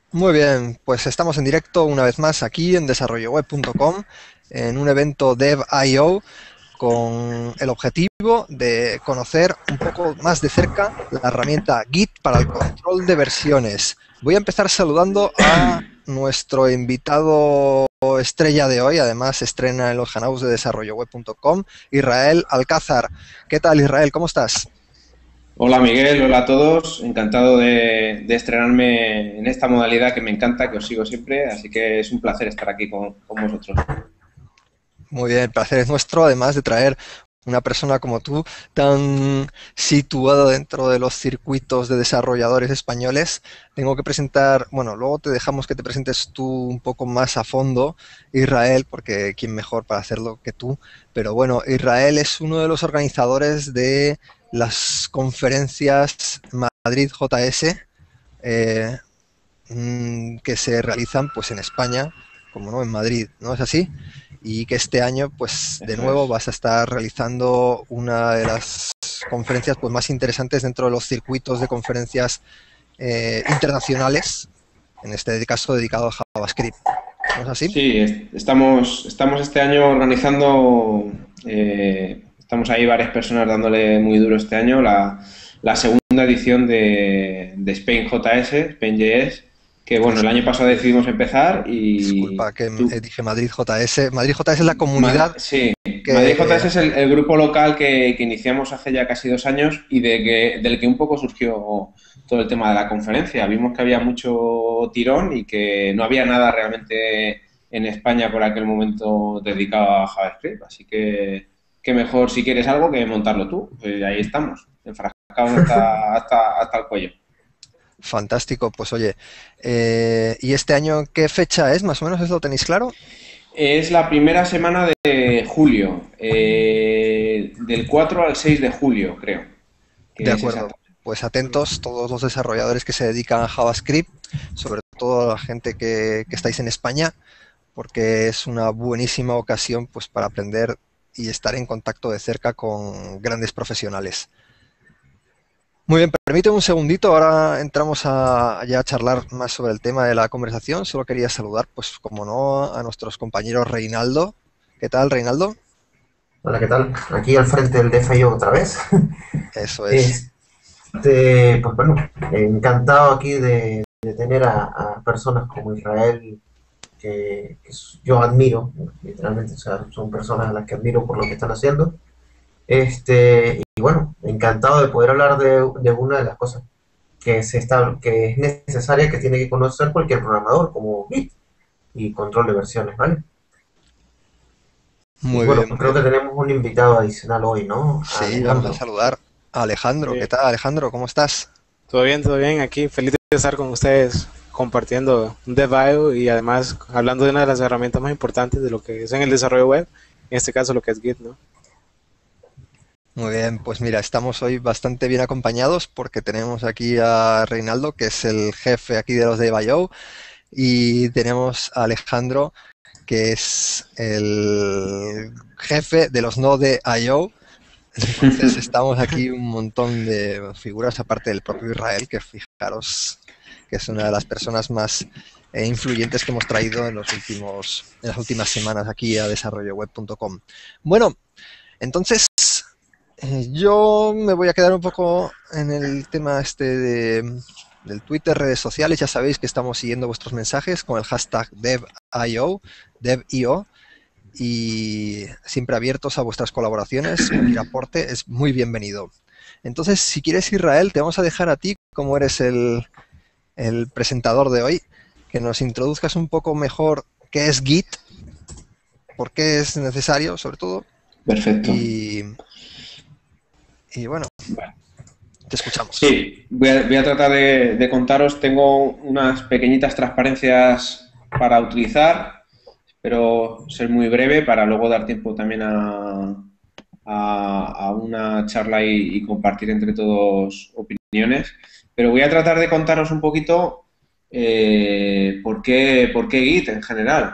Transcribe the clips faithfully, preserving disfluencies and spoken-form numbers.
Muy bien, pues estamos en directo una vez más aquí en desarrollo web punto com en un evento Dev punto i o con el objetivo de conocer un poco más de cerca la herramienta Git para el control de versiones. Voy a empezar saludando a nuestro invitado estrella de hoy, además estrena en los Hangouts de desarrollo web punto com, Israel Alcázar. ¿Qué tal, Israel? ¿Cómo estás? Hola Miguel, hola a todos, encantado de, de estrenarme en esta modalidad que me encanta, que os sigo siempre, así que es un placer estar aquí con, con vosotros. Muy bien, el placer es nuestro, además de traer una persona como tú, tan situada dentro de los circuitos de desarrolladores españoles. Tengo que presentar, bueno, luego te dejamos que te presentes tú un poco más a fondo, Israel, porque quién mejor para hacerlo que tú. Pero bueno, Israel es uno de los organizadores de las conferencias Madrid J S, eh, mm, que se realizan pues en España, como no en Madrid, ¿no es así? Y que este año pues de Eso nuevo es. vas a estar realizando una de las conferencias pues más interesantes dentro de los circuitos de conferencias eh, internacionales, en este caso dedicado a JavaScript, ¿no es así? Sí, es- estamos, estamos este año organizando, eh, estamos ahí varias personas dándole muy duro este año, la, la segunda edición de, de Spain J S, Spain J S, que bueno, Pues el año pasado decidimos empezar y disculpa que tú, eh, dije Madrid J S. Madrid J S es la Ma- comunidad sí, Madrid J S que... es el, el grupo local que, que iniciamos hace ya casi dos años y de que, del que un poco surgió todo el tema de la conferencia. Vimos que había mucho tirón y que no había nada realmente en España por aquel momento dedicado a JavaScript. Así que, qué mejor si quieres algo que montarlo tú. Pues ahí estamos, enfrascados hasta, hasta, hasta el cuello. Fantástico, pues oye, eh, ¿y este año qué fecha es? ¿Más o menos eso lo tenéis claro? Es la primera semana de julio, eh, del cuatro al seis de julio, creo, De que es acuerdo, exactamente. pues atentos todos los desarrolladores que se dedican a JavaScript, sobre todo la gente que, que estáis en España, porque es una buenísima ocasión pues, para aprender y estar en contacto de cerca con grandes profesionales. Muy bien, permíteme un segundito, ahora entramos a, ya a charlar más sobre el tema de la conversación. Solo quería saludar, pues como no, a nuestros compañeros Reinaldo. ¿Qué tal, Reinaldo? Hola, ¿qué tal? Aquí al frente del D F I O otra vez. Eso es. Este, pues bueno, encantado aquí de, de tener a, a personas como Israel, que, que yo admiro, literalmente, o sea, son personas a las que admiro por lo que están haciendo. Este, y bueno, encantado de poder hablar de, de una de las cosas que, se está, que es necesaria, que tiene que conocer cualquier programador, como Git y control de versiones, ¿vale? Y Muy bueno, bien, pues muy creo que bien. tenemos un invitado adicional hoy, ¿no? A Sí, vamos a Alejandro. saludar a Alejandro. ¿Qué Bien, tal, Alejandro? ¿Cómo estás? todo bien, todo bien. Aquí feliz de estar con ustedes compartiendo un DevIO y además hablando de una de las herramientas más importantes de lo que es en el desarrollo web, en este caso lo que es Git, ¿no? Muy bien, pues mira, estamos hoy bastante bien acompañados porque tenemos aquí a Reinaldo, que es el jefe aquí de los de Bayo, y tenemos a Alejandro, que es el jefe de los no de I O. Entonces estamos aquí un montón de figuras, aparte del propio Israel, que fijaros que es una de las personas más eh, influyentes que hemos traído en los últimos, en las últimas semanas aquí a desarrollo web punto com. Bueno, entonces eh, yo me voy a quedar un poco en el tema este de, del Twitter, redes sociales. Ya sabéis que estamos siguiendo vuestros mensajes con el hashtag DevIO, DevIO, y siempre abiertos a vuestras colaboraciones. Cualquier aporte es muy bienvenido. Entonces, si quieres, Israel, te vamos a dejar a ti, como eres el, el presentador de hoy, que nos introduzcas un poco mejor qué es Git, por qué es necesario, sobre todo, Perfecto. y, y bueno, te escuchamos. Sí, voy a, voy a tratar de, de contaros. Tengo unas pequeñitas transparencias para utilizar. Espero ser muy breve para luego dar tiempo también a, a, a una charla y, y compartir entre todos opiniones. Pero voy a tratar de contaros un poquito eh, por qué, por qué Git en general.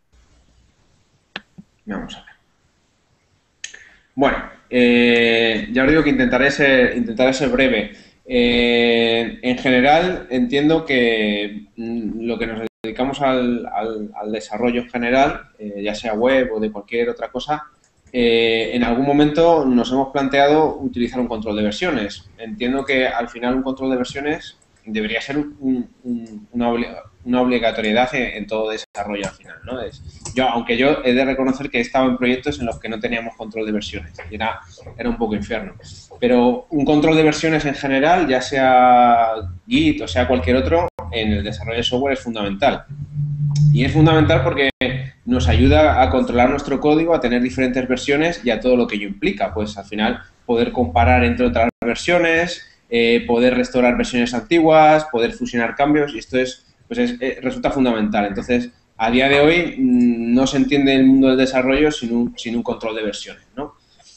Vamos a ver. Bueno, eh, ya os digo que intentaré ser, intentaré ser breve. Eh, en general, entiendo que mm, lo que nos dedicamos al, al, al desarrollo en general, eh, ya sea web o de cualquier otra cosa, eh, en algún momento nos hemos planteado utilizar un control de versiones. Entiendo que al final un control de versiones debería ser un, un, una, una obligatoriedad en, en todo desarrollo al final, ¿no? Es, yo, aunque yo he de reconocer que he estado en proyectos en los que no teníamos control de versiones y era, era un poco infierno. Pero un control de versiones en general, ya sea Git o sea cualquier otro, en el desarrollo de software es fundamental. Y es fundamental porque nos ayuda a controlar nuestro código, a tener diferentes versiones y a todo lo que ello implica. Pues al final poder comparar entre otras versiones, eh, poder restaurar versiones antiguas, poder fusionar cambios, y esto es, pues es, eh, resulta fundamental. Entonces, a día de hoy mmm, no se entiende el mundo del desarrollo sin un, sin un control de versiones, ¿no?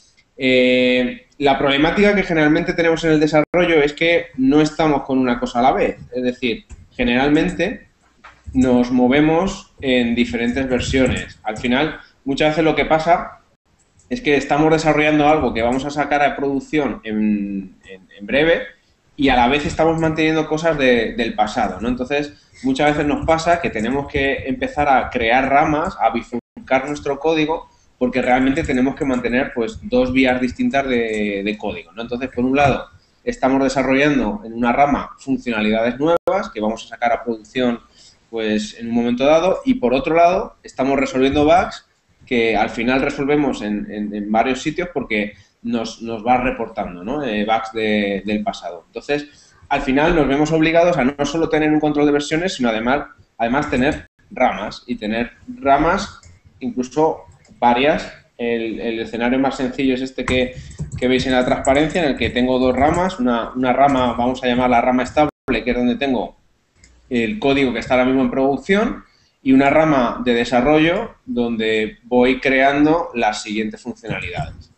Eh, la problemática que generalmente tenemos en el desarrollo es que no estamos con una cosa a la vez. Es decir, generalmente nos movemos en diferentes versiones. Al final, muchas veces lo que pasa es que estamos desarrollando algo que vamos a sacar a producción en, en, en breve y a la vez estamos manteniendo cosas de, del pasado, ¿no? Entonces, muchas veces nos pasa que tenemos que empezar a crear ramas, a bifurcar nuestro código, porque realmente tenemos que mantener pues dos vías distintas de, de código, ¿no? Entonces, por un lado, estamos desarrollando en una rama funcionalidades nuevas que vamos a sacar a producción pues en un momento dado, y por otro lado estamos resolviendo bugs que al final resolvemos en, en, en varios sitios porque nos, nos va reportando, ¿no? Eh, bugs de, del pasado. Entonces, al final nos vemos obligados a no solo tener un control de versiones, sino además, además tener ramas, y tener ramas incluso varias. El, el escenario más sencillo es este que, que veis en la transparencia, en el que tengo dos ramas, una, una rama, vamos a llamar la rama estable, que es donde tengo el código que está ahora mismo en producción, y una rama de desarrollo donde voy creando las siguientes funcionalidades.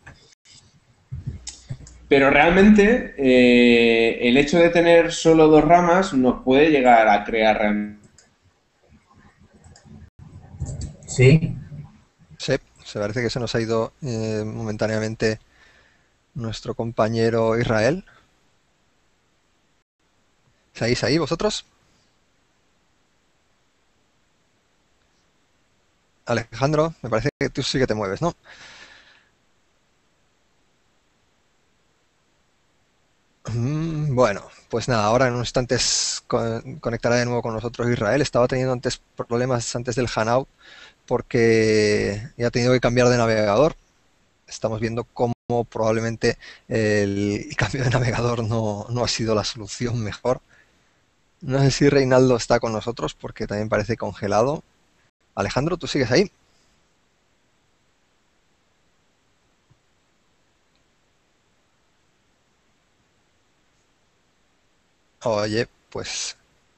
Pero realmente eh, el hecho de tener solo dos ramas nos puede llegar a crear realmente. Sí. Sí, se parece que se nos ha ido eh, momentáneamente nuestro compañero Israel. ¿Seguís ahí vosotros? Alejandro, me parece que tú sí que te mueves, ¿no? Mm, Bueno, pues nada, ahora en unos instantes con- conectará de nuevo con nosotros Israel. Estaba teniendo antes problemas antes del Hanout porque ya ha tenido que cambiar de navegador. Estamos viendo cómo probablemente el cambio de navegador no, no ha sido la solución mejor. No sé si Reinaldo está con nosotros porque también parece congelado. Alejandro, ¿tú sigues ahí? Oye, pues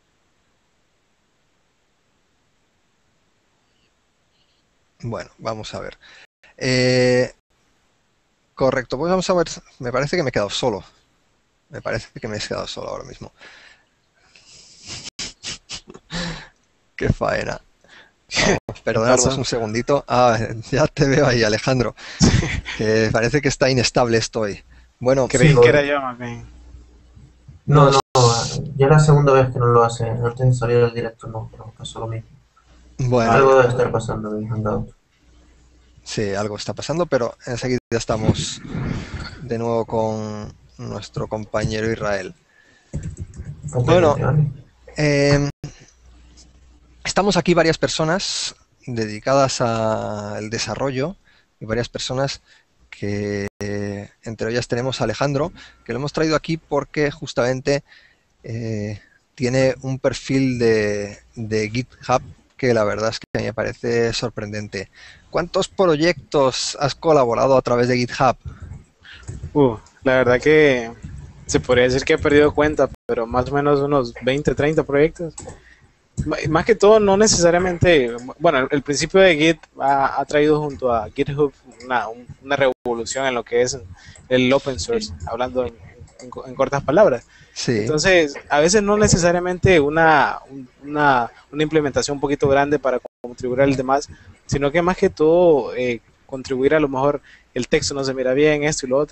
bueno, vamos a ver. Eh, correcto, pues vamos a ver. Me parece que me he quedado solo. Me parece que me he quedado solo ahora mismo. Qué faena. Vamos, perdonadnos pasa? un segundito. Ah, ya te veo ahí, Alejandro. Que parece que está inestable esto hoy. Bueno, Creí Sí, que lo- era yo, más bien. No, nos... no, ya es la segunda vez que no lo hace. Antes de salir del directo no, pero pasó lo mismo. Bueno, Algo debe estar pasando en el Hangout. sí, algo está pasando, pero enseguida estamos de nuevo con nuestro compañero Israel. Ok, Bueno, ¿vale? eh, estamos aquí varias personas dedicadas al desarrollo y varias personas que eh, entre ellas tenemos a Alejandro, que lo hemos traído aquí porque justamente eh, tiene un perfil de, de GitHub que la verdad es que a mí me parece sorprendente. ¿Cuántos proyectos has colaborado a través de GitHub? Uh, la verdad que se podría decir que he perdido cuenta, pero más o menos unos veinte, treinta proyectos. M- Más que todo, no necesariamente, bueno, el, el principio de Git ha, ha traído junto a GitHub una, un- una revolución en lo que es el open source, hablando en, en- en cortas palabras. Sí, Entonces, a veces no necesariamente una, un- una, una implementación un poquito grande para contribuir al demás, sino que más que todo eh, contribuir a lo mejor el texto no se mira bien, esto y lo otro.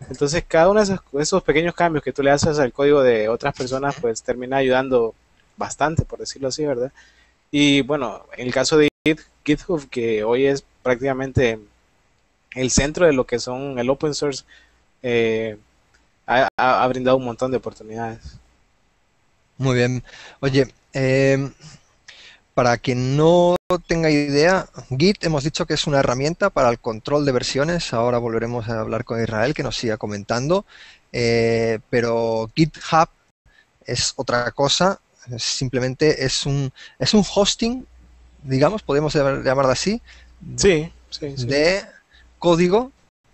Entonces, cada uno de esos, esos pequeños cambios que tú le haces al código de otras personas, pues termina ayudando bastante, por decirlo así, ¿verdad? Y bueno, en el caso de Git, GitHub, que hoy es prácticamente el centro de lo que son el open source, eh, ha, ha, ha brindado un montón de oportunidades. Muy bien. Oye, eh, para quien no tenga idea, Git hemos dicho que es una herramienta para el control de versiones. Ahora volveremos a hablar con Israel, que nos siga comentando. Eh, pero GitHub es otra cosa. Simplemente es un, es un hosting, digamos, podemos llamarlo así, Sí, sí, sí. de código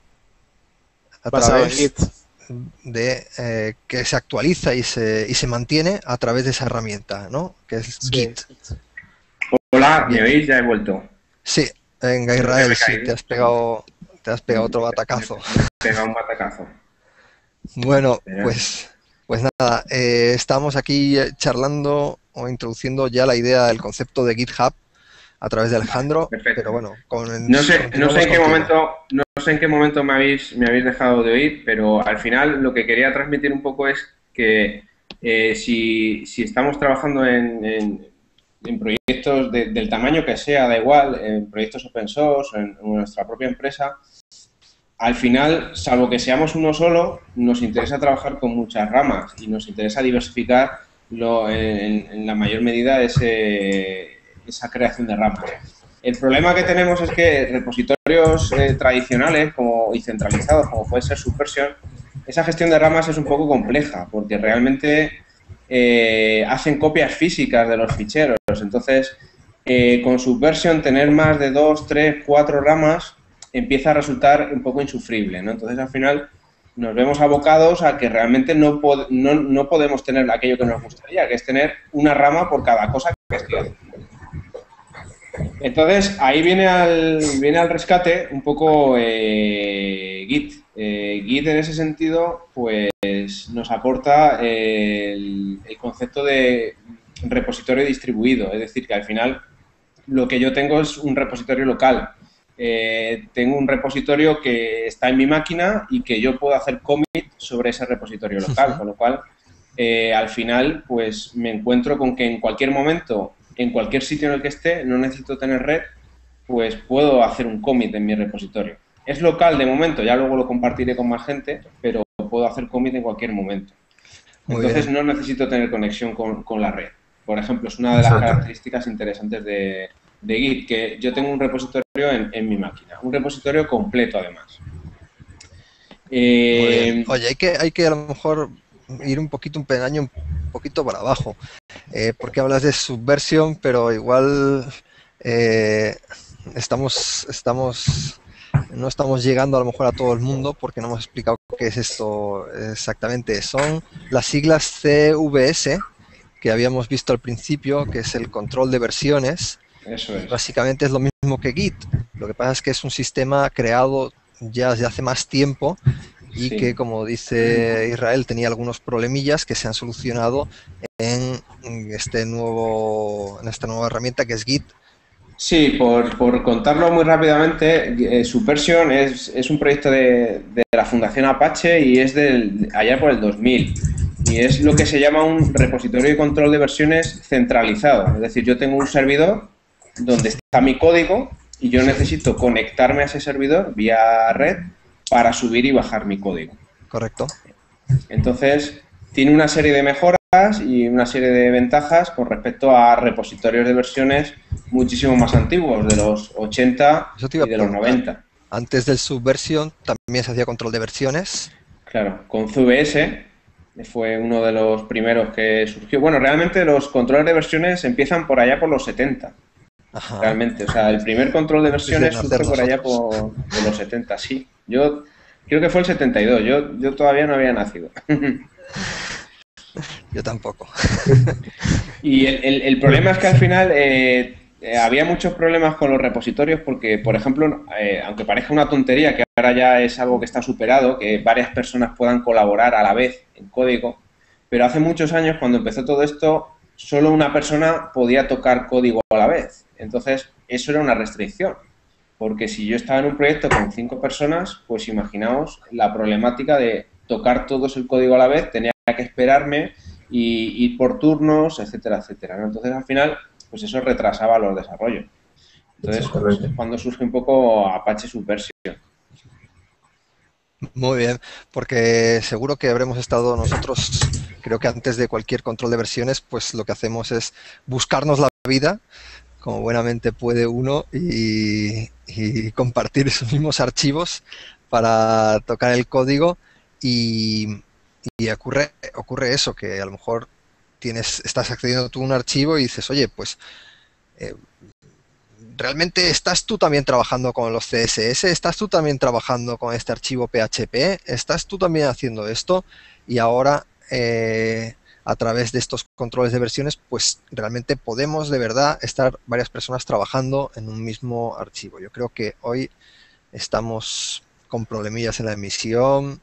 a Basado en través Git. de eh, que se actualiza y se, y se mantiene a través de esa herramienta, ¿no? Que es Sí, Git. exacto. Hola, ¿me Bien. oís? Ya he vuelto. Sí, venga Creo que Israel, me sí, caí. te has pegado, te has pegado otro batacazo. Me he pegado un batacazo. Bueno, Espera. pues, pues nada, eh, estamos aquí eh, charlando o introduciendo ya la idea del concepto de GitHub a través de Alejandro, Perfecto. pero bueno, con, No sé, no continuamos sé en qué contigo. momento, no sé en qué momento me habéis, me habéis dejado de oír, pero al final lo que quería transmitir un poco es que eh, si, si estamos trabajando en, en, en proyectos de, del tamaño que sea, da igual, en proyectos open source, en, en nuestra propia empresa, al final, salvo que seamos uno solo, nos interesa trabajar con muchas ramas y nos interesa diversificar lo, en, en la mayor medida ese, esa creación de ramas. El problema que tenemos es que repositorios eh, tradicionales como, y centralizados, como puede ser Subversion, esa gestión de ramas es un poco compleja porque realmente eh, hacen copias físicas de los ficheros. Entonces, eh, con Subversion tener más de dos, tres, cuatro ramas empieza a resultar un poco insufrible, ¿no? Entonces, al final, nos vemos abocados a que realmente no, pod no, no podemos tener aquello que nos gustaría, que es tener una rama por cada cosa que estoy haciendo. Entonces, ahí viene al, viene al rescate un poco eh, Git. Eh, Git, en ese sentido, pues nos aporta el, el concepto de repositorio distribuido, es decir, que al final lo que yo tengo es un repositorio local. Eh, tengo un repositorio que está en mi máquina y que yo puedo hacer commit sobre ese repositorio local, con lo cual, eh, al final, pues me encuentro con que en cualquier momento, en cualquier sitio en el que esté, no necesito tener red, pues puedo hacer un commit en mi repositorio. Es local de momento, ya luego lo compartiré con más gente, pero puedo hacer commit en cualquier momento. Muy Entonces bien. no necesito tener conexión con, con la red. Por ejemplo, es una de las características interesantes de, de Git, que yo tengo un repositorio en, en mi máquina, un repositorio completo además. Muy bien. Eh, Oye, hay que, hay que a lo mejor ir un poquito, un pedaño un poquito para abajo, eh, porque hablas de Subversion, pero igual eh, estamos, estamos, no estamos llegando a lo mejor a todo el mundo porque no hemos explicado qué es esto exactamente. Son las siglas C V S que habíamos visto al principio, que es el control de versiones. Eso es. Básicamente es lo mismo que Git. Lo que pasa es que es un sistema creado ya desde hace más tiempo y Sí. que, como dice Israel, tenía algunos problemillas que se han solucionado en este nuevo, en esta nueva herramienta que es Git. Sí, por, por contarlo muy rápidamente, eh, Subversion es, es un proyecto de, de la Fundación Apache y es del, allá por el dos mil. Y es lo que se llama un repositorio de control de versiones centralizado. Es decir, yo tengo un servidor donde está mi código y yo necesito conectarme a ese servidor vía red para subir y bajar mi código. Correcto. Entonces, tiene una serie de mejoras y una serie de ventajas con respecto a repositorios de versiones muchísimo más antiguos, de los ochenta Eso te iba y a de los preguntar. noventa. Antes del Subversion también se hacía control de versiones. Claro, con C V S fue uno de los primeros que surgió. Bueno, realmente los controles de versiones empiezan por allá por los setenta. Ajá. Realmente, o sea, el primer control de versiones nacer surge por allá nosotros. por, por los setenta, sí. Yo creo que fue el setenta y dos, yo, yo todavía no había nacido. Yo tampoco. Y el, el, el problema es que al final eh, eh, había muchos problemas con los repositorios porque, por ejemplo, eh, aunque parezca una tontería, que ahora ya es algo que está superado, que varias personas puedan colaborar a la vez en código, pero hace muchos años, cuando empezó todo esto, solo una persona podía tocar código a la vez. Entonces, eso era una restricción. porque si yo estaba en un proyecto con cinco personas, pues imaginaos la problemática de tocar todos el código a la vez, tenía que esperarme y ir por turnos, etcétera, etcétera, ¿no? Entonces, al final, pues eso retrasaba los desarrollos. Entonces, pues, es cuando surge un poco Apache Subversion. Muy bien, porque seguro que habremos estado nosotros, creo que antes de cualquier control de versiones, pues lo que hacemos es buscarnos la vida, como buenamente puede uno, y, y compartir esos mismos archivos para tocar el código y, y ocurre, ocurre eso, que a lo mejor tienes, estás accediendo tú a un archivo y dices, oye, pues eh, ¿realmente estás tú también trabajando con los C S S? ¿Estás tú también trabajando con este archivo P H P? ¿Estás tú también haciendo esto? Y ahora, eh, a través de estos controles de versiones, pues realmente podemos de verdad estar varias personas trabajando en un mismo archivo. Yo creo que hoy estamos con problemillas en la emisión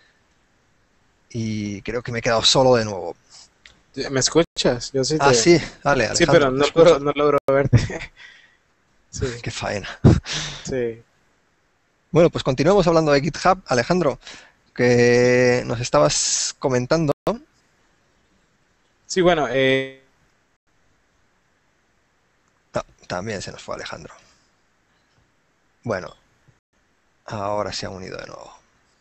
y creo que me he quedado solo de nuevo. ¿Me escuchas? Yo sí te... Ah, sí, dale, Sí, Alejandro, pero no te escucho. logro, no logro verte. Sí, Qué faena. sí. Bueno, pues continuemos hablando de GitHub, Alejandro, que nos estabas comentando. Sí, bueno, eh, No, también se nos fue Alejandro. Bueno, ahora se ha unido de nuevo.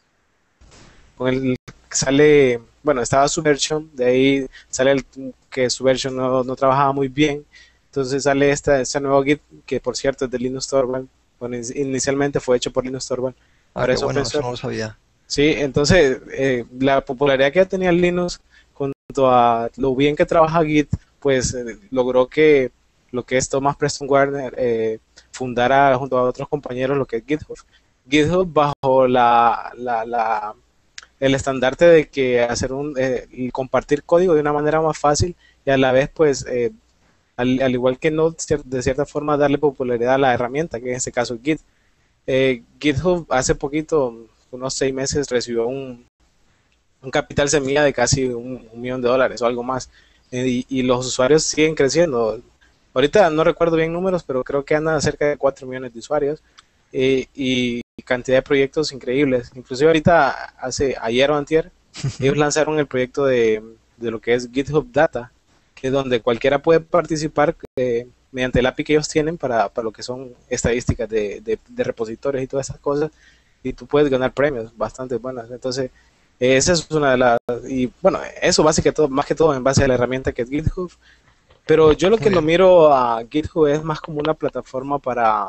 con el sale, bueno, estaba Subversion, de ahí sale el que Subversion no, no trabajaba muy bien, entonces sale esta, este nuevo Git, que por cierto es de Linus Torvald, bueno, inicialmente fue hecho por Linus Torvald, Ah, ahora qué es bueno, open eso source. no lo sabía. Sí, entonces eh, la popularidad que ya tenía Linux junto a lo bien que trabaja Git, pues eh, logró que lo que es Thomas Preston Warner eh, fundara junto a otros compañeros lo que es GitHub. GitHub bajo la, la, la el estandarte de que hacer un eh, y compartir código de una manera más fácil y a la vez pues eh, al, al, igual que no de cierta forma darle popularidad a la herramienta, que en este caso es Git. Eh, GitHub hace poquito, unos seis meses, recibió un, un capital semilla de casi un, un millón de dólares o algo más, eh, y, y los usuarios siguen creciendo. Ahorita no recuerdo bien números, pero creo que andan cerca de cuatro millones de usuarios, eh, y cantidad de proyectos increíbles. Inclusive ahorita, hace ayer o antier, ellos lanzaron el proyecto de, de lo que es GitHub Data, que es donde cualquiera puede participar eh, mediante el A P I que ellos tienen para, para lo que son estadísticas de, de, de repositorios y todas esas cosas, y tú puedes ganar premios bastante buenos. Entonces, eh, esa es una de las... Y bueno, eso básicamente todo, más que todo en base a la herramienta que es GitHub. Pero yo lo que lo miro a GitHub es más como una plataforma para,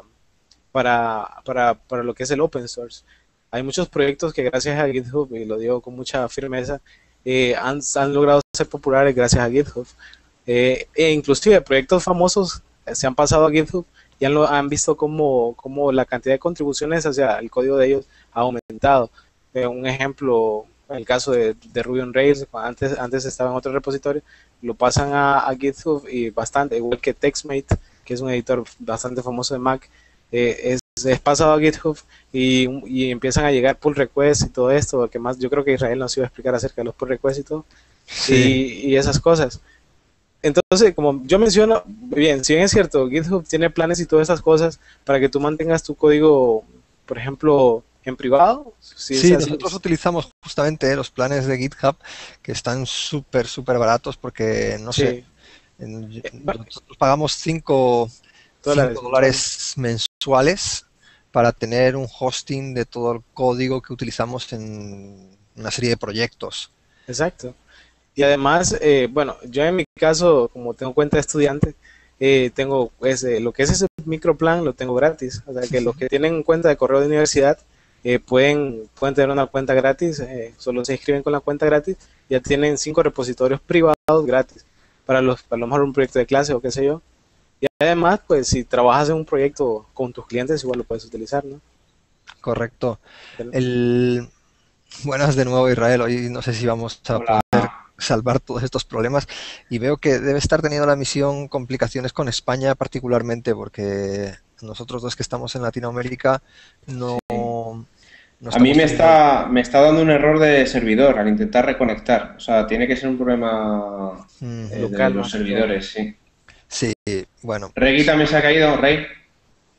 para, para, para lo que es el open source. Hay muchos proyectos que gracias a GitHub, y lo digo con mucha firmeza, eh, han, han logrado ser populares gracias a GitHub. Eh, e inclusive proyectos famosos se han pasado a GitHub y han, lo, han visto cómo, cómo la cantidad de contribuciones hacia el código de ellos ha aumentado. Eh, un ejemplo, el caso de, de Ruby on Rails, antes, antes estaba en otro repositorio, lo pasan a, a GitHub y bastante, igual que TextMate, que es un editor bastante famoso de Mac, eh, es, es pasado a GitHub y, y empiezan a llegar pull requests y todo esto, que más yo creo que Israel nos iba a explicar acerca de los pull requests y todo, sí. y, y esas cosas. Entonces, como yo menciono, bien, si bien es cierto, GitHub tiene planes y todas esas cosas para que tú mantengas tu código, por ejemplo, en privado. Sí, sí, nosotros utilizamos justamente los planes de GitHub que están súper, súper baratos porque, no sí. sé, en, nosotros pagamos cinco dólares, dólares mensuales para tener un hosting de todo el código que utilizamos en una serie de proyectos. Exacto. Y además, eh, bueno, yo en mi caso, como tengo cuenta de estudiante, eh, tengo ese, lo que es ese microplan lo tengo gratis. O sea, que los que tienen cuenta de correo de universidad eh, pueden, pueden tener una cuenta gratis, eh, solo se inscriben con la cuenta gratis, ya tienen cinco repositorios privados gratis para los, para lo mejor un proyecto de clase o qué sé yo. Y además, pues si trabajas en un proyecto con tus clientes, igual lo puedes utilizar, ¿no? Correcto. El... Buenas de nuevo, Israel. Hoy no sé si vamos a Hola. poder salvar todos estos problemas y veo que debe estar teniendo la misión complicaciones con España particularmente porque nosotros dos que estamos en Latinoamérica no, sí. no a mí me teniendo... está me está dando un error de servidor al intentar reconectar, o sea, tiene que ser un problema mm, eh, local de los servidores, sí. Sí, bueno. ¿Regui también se ha caído, Rey?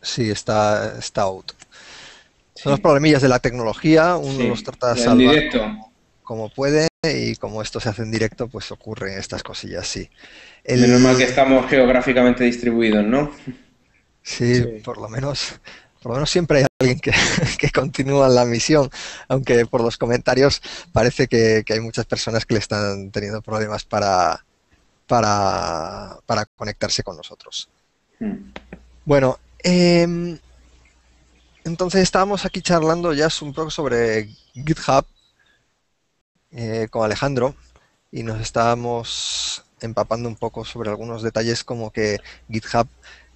Sí, está, está out. Son los Sí, problemillas de la tecnología, uno sí. los trata de El salvar directo. como, como puede y como esto se hace en directo, pues ocurren estas cosillas, sí. Menos mal que El, estamos geográficamente distribuidos, ¿no? sí, Sí. por lo menos, por lo menos siempre hay alguien que, que continúa la misión, aunque por los comentarios parece que, que hay muchas personas que le están teniendo problemas para, para, para conectarse con nosotros. Mm. Bueno, em, entonces estábamos aquí charlando ya un poco sobre GitHub eh, con Alejandro y nos estábamos empapando un poco sobre algunos detalles como que GitHub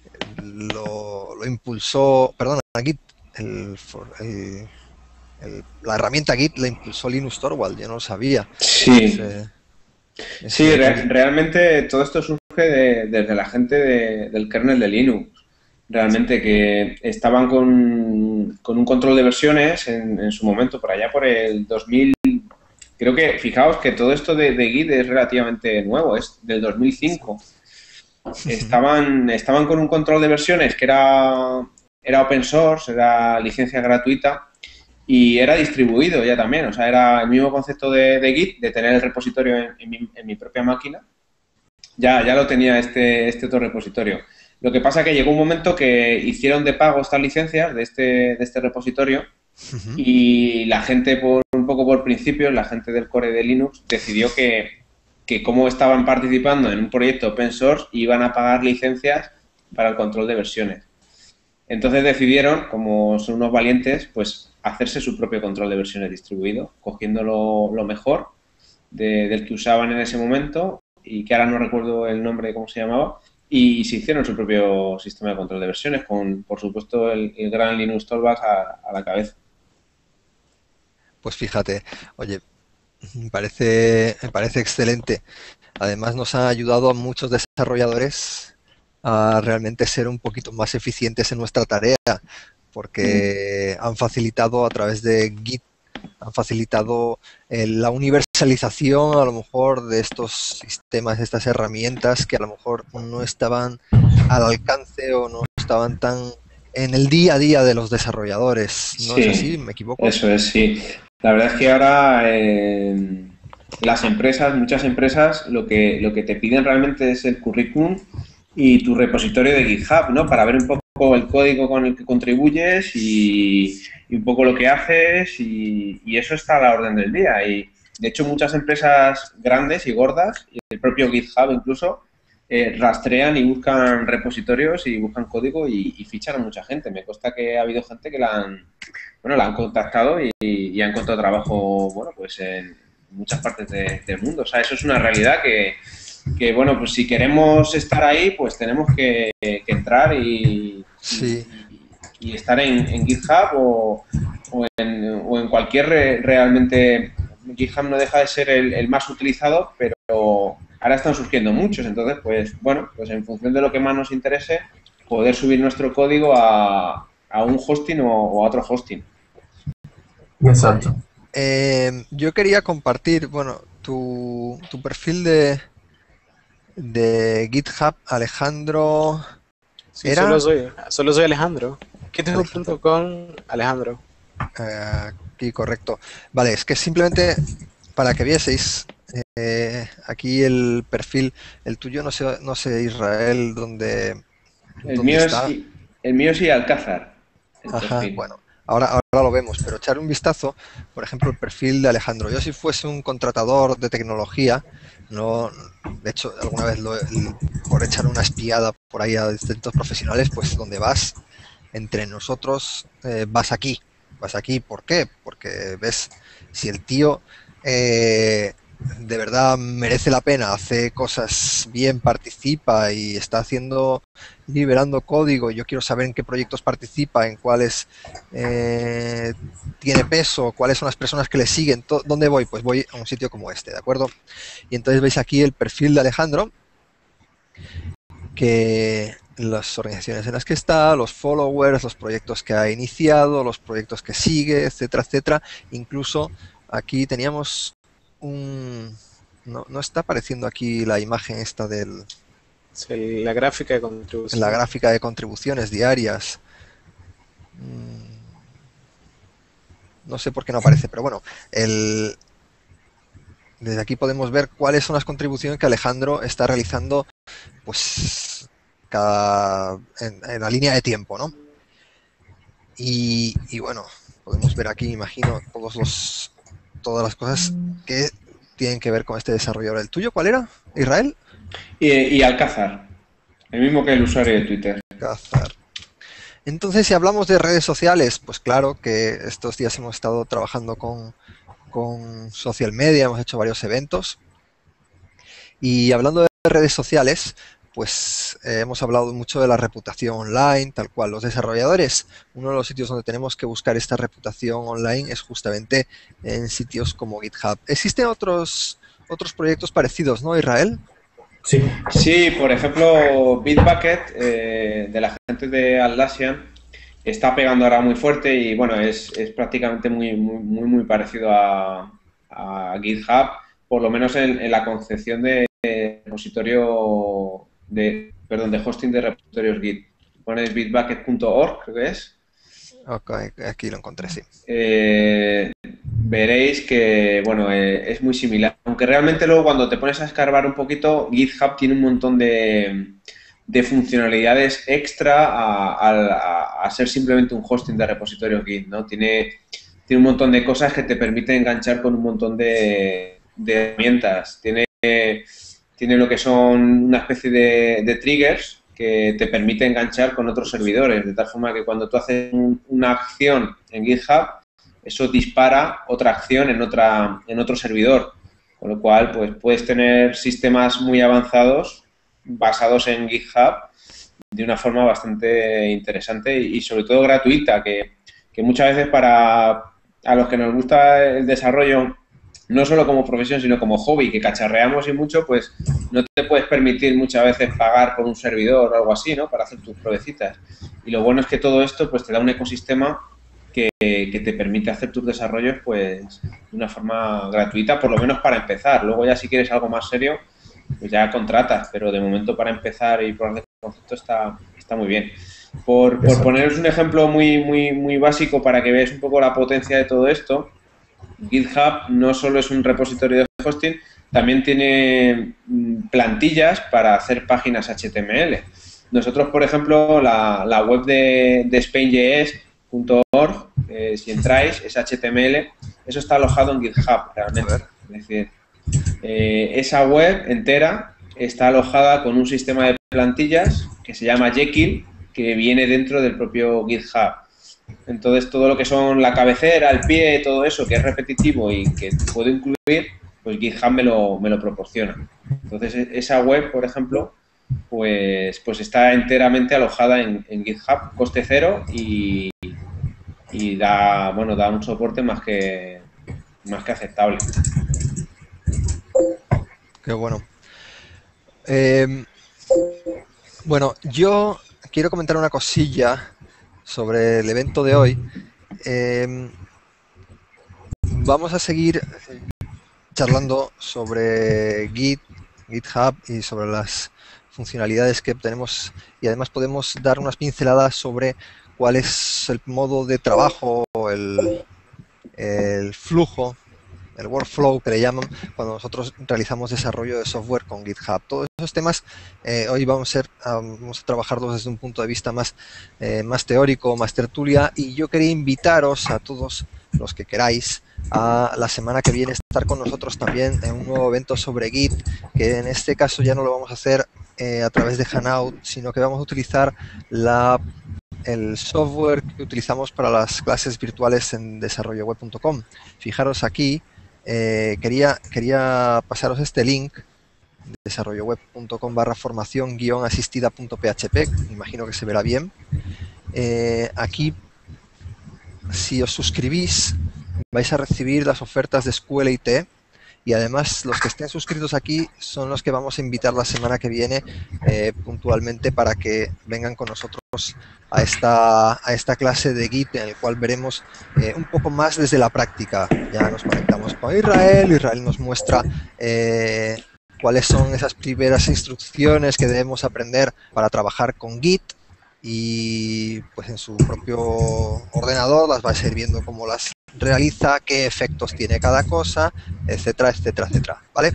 lo, lo impulsó, perdón, Git, el, el, el, la herramienta Git la impulsó Linus Torvald, yo no lo sabía. Sí, Ese, sí, ese re- proyecto. realmente todo esto surge de- desde la gente de- del kernel de Linux. Realmente que estaban con, con un control de versiones en, en su momento, por allá por el dos mil. Creo que, fijaos que todo esto de, de Git es relativamente nuevo, es del dos mil cinco. Estaban, estaban con un control de versiones que era, era open source, era licencia gratuita y era distribuido ya también. O sea, era el mismo concepto de, de Git, de tener el repositorio en, en, mi, en mi propia máquina. Ya, ya lo tenía este, este otro repositorio. Lo que pasa es que llegó un momento que hicieron de pago estas licencias de este, de este repositorio y la gente, por un poco por principios, la gente del core de Linux decidió que, que como estaban participando en un proyecto open source, iban a pagar licencias para el control de versiones. Entonces decidieron, como son unos valientes, pues hacerse su propio control de versiones distribuido, cogiendo lo, lo mejor de, del que usaban en ese momento y que ahora no recuerdo el nombre de cómo se llamaba, y se hicieron su propio sistema de control de versiones, con, por supuesto, el, el gran Linus Torvalds a, a la cabeza. Pues fíjate, oye, me parece, me parece excelente. Además nos ha ayudado a muchos desarrolladores a realmente ser un poquito más eficientes en nuestra tarea, Mm. porque han facilitado a través de Git, han facilitado eh, la universalización a lo mejor de estos sistemas, de estas herramientas que a lo mejor no estaban al alcance o no estaban tan en el día a día de los desarrolladores. ¿No es así? Sí, ¿Me equivoco? eso es, sí. La verdad es que ahora eh, las empresas, muchas empresas, lo que, lo que te piden realmente es el currículum y tu repositorio de GitHub, ¿no? Para ver un poco el código con el que contribuyes y, y un poco lo que haces y, y eso está a la orden del día. Y de hecho muchas empresas grandes y gordas, y el propio GitHub incluso, eh, rastrean y buscan repositorios y buscan código y, y fichan a mucha gente. Me consta que ha habido gente que la han, bueno, la han contactado y, y ha encontrado trabajo, bueno, pues en muchas partes de, del mundo. O sea, eso es una realidad que, que, bueno, pues si queremos estar ahí, pues tenemos que, que entrar y, Sí, y, y estar en, en GitHub o, o, en, o en cualquier re, realmente. GitHub no deja de ser el, el más utilizado, pero ahora están surgiendo muchos. Entonces, pues bueno, pues en función de lo que más nos interese, poder subir nuestro código a, a un hosting o, o a otro hosting. Exacto. Eh, yo quería compartir, bueno, tu, tu perfil de, de GitHub, Alejandro, Sí, solo era soy, solo soy Alejandro. Alejandro, GitHub punto com Alejandro. eh, aquí correcto. Vale, es que simplemente para que vieseis eh, aquí el perfil, el tuyo, no sé, no sé Israel, dónde, El dónde mío es, está. el mío es Alcázar, el Ajá, perfil. bueno, ahora, ahora lo vemos, pero echar un vistazo, por ejemplo, el perfil de Alejandro. Yo si fuese un contratador de tecnología, no, de hecho, alguna vez lo, el- por echar una espiada por ahí a distintos profesionales, pues donde vas, entre nosotros, eh, vas aquí, vas aquí, ¿por qué? Porque ves, si el tío eh, de verdad merece la pena, hace cosas bien, participa y está haciendo liberando código, yo quiero saber en qué proyectos participa, en cuáles eh, tiene peso, cuáles son las personas que le siguen, ¿dónde voy? Pues voy a un sitio como este, ¿de acuerdo? Y entonces veis aquí el perfil de Alejandro, que las organizaciones en las que está, los followers, los proyectos que ha iniciado, los proyectos que sigue, etcétera, etcétera. Incluso aquí teníamos un... No, no está apareciendo aquí la imagen esta del, Sí, la gráfica de en la contribución. gráfica de contribuciones diarias. No sé por qué no aparece, pero bueno, el, desde aquí podemos ver cuáles son las contribuciones que Alejandro está realizando, pues, cada, en, en la línea de tiempo, ¿no? Y, y bueno, podemos ver aquí, imagino, todos los, todas las cosas que tienen que ver con este desarrollador. ¿El tuyo cuál era, Israel? Y, y Alcázar, el mismo que el usuario de Twitter. Alcázar. Entonces, si hablamos de redes sociales, pues claro que estos días hemos estado trabajando con, con social media, hemos hecho varios eventos. Y hablando de redes sociales, pues eh, hemos hablado mucho de la reputación online, tal cual. Los desarrolladores, uno de los sitios donde tenemos que buscar esta reputación online es justamente en sitios como GitHub. ¿Existen otros, otros proyectos parecidos, no, Israel? Sí. Sí, por ejemplo, Bitbucket, eh, de la gente de Atlassian, está pegando ahora muy fuerte y bueno, es, es prácticamente muy, muy, muy, muy parecido a, a GitHub, por lo menos en, en la concepción de repositorio de, perdón, de hosting de repositorios Git. Pones bitbucket punto org, creo que es. Ok, aquí lo encontré, sí. Eh, veréis que, bueno, eh, es muy similar. Aunque realmente luego cuando te pones a escarbar un poquito, GitHub tiene un montón de, de funcionalidades extra a, a, a ser simplemente un hosting de repositorios Git, ¿no? Tiene, tiene un montón de cosas que te permiten enganchar con un montón de, de herramientas. Tiene, tiene lo que son una especie de, de triggers que te permite enganchar con otros servidores, de tal forma que cuando tú haces un, una acción en GitHub, eso dispara otra acción en, otra, en otro servidor, con lo cual pues puedes tener sistemas muy avanzados basados en GitHub de una forma bastante interesante y, y sobre todo gratuita, que, que muchas veces para a los que nos gusta el desarrollo, no solo como profesión, sino como hobby, que cacharreamos y mucho, pues no te puedes permitir muchas veces pagar por un servidor o algo así, ¿no? Para hacer tus pruebecitas. Y lo bueno es que todo esto pues te da un ecosistema que, que te permite hacer tus desarrollos pues de una forma gratuita, por lo menos para empezar. Luego ya si quieres algo más serio, pues ya contratas, pero de momento para empezar y probar el concepto está, está muy bien. Por, por poneros un ejemplo muy, muy, muy básico para que veáis un poco la potencia de todo esto, GitHub no solo es un repositorio de hosting, también tiene plantillas para hacer páginas H T M L. Nosotros, por ejemplo, la, la web de, de spain punto js punto org, eh, si entráis, es H T M L, eso está alojado en GitHub realmente. Es decir, eh, esa web entera está alojada con un sistema de plantillas que se llama Jekyll, que viene dentro del propio GitHub. Entonces, todo lo que son la cabecera, el pie, todo eso que es repetitivo y que puedo incluir, pues GitHub me lo, me lo proporciona. Entonces, esa web, por ejemplo, pues, pues está enteramente alojada en, en GitHub, coste cero y, y da, bueno, da un soporte más que, más que aceptable. Qué bueno. Eh, bueno, yo quiero comentar una cosilla sobre el evento de hoy. Eh, vamos a seguir charlando sobre Git, GitHub y sobre las funcionalidades que tenemos, y además podemos dar unas pinceladas sobre cuál es el modo de trabajo, el, el flujo, el workflow que le llaman cuando nosotros realizamos desarrollo de software con GitHub. Todos esos temas eh, hoy vamos a, ser, um, vamos a trabajarlos desde un punto de vista más, eh, más teórico, más tertulia, y yo quería invitaros a todos los que queráis a la semana que viene estar con nosotros también en un nuevo evento sobre Git, que en este caso ya no lo vamos a hacer eh, a través de Hangout, sino que vamos a utilizar la el software que utilizamos para las clases virtuales en desarrollo web punto com. Fijaros aquí, eh, quería, quería pasaros este link, desarrollo web punto com barra formación guión asistida punto p h p, me imagino que se verá bien. Eh, aquí, si os suscribís, vais a recibir las ofertas de escuela I T, y además los que estén suscritos aquí son los que vamos a invitar la semana que viene eh, puntualmente para que vengan con nosotros a esta, a esta clase de Git, en el cual veremos eh, un poco más desde la práctica. Ya nos conectamos con Israel, Israel nos muestra eh, cuáles son esas primeras instrucciones que debemos aprender para trabajar con Git, y pues en su propio ordenador las vais a ir viendo cómo las realiza, qué efectos tiene cada cosa, etcétera, etcétera, etcétera, ¿vale?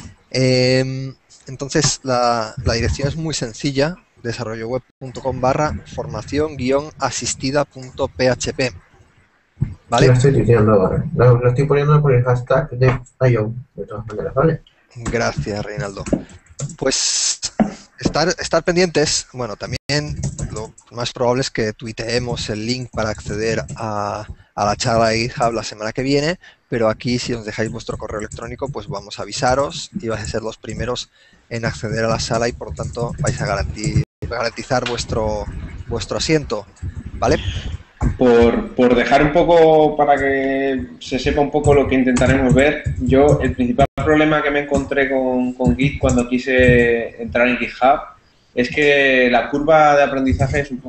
Eh, entonces la, la dirección es muy sencilla, desarrolloweb.com barra formación guión asistida punto php, ¿vale? Lo estoy diciendo ahora. Lo, lo estoy poniendo por el hashtag de I O, de todas maneras, ¿vale? Gracias, Reinaldo. Pues estar, estar pendientes, bueno, también lo más probable es que tuiteemos el link para acceder a, a la charla de GitHub la semana que viene, pero aquí si os dejáis vuestro correo electrónico, pues vamos a avisaros y vais a ser los primeros en acceder a la sala y por lo tanto vais a garantir, garantizar vuestro, vuestro asiento, ¿vale? Por, por dejar un poco, para que se sepa un poco lo que intentaremos ver, yo el principal problema que me encontré con, con Git cuando quise entrar en GitHub es que la curva de aprendizaje es un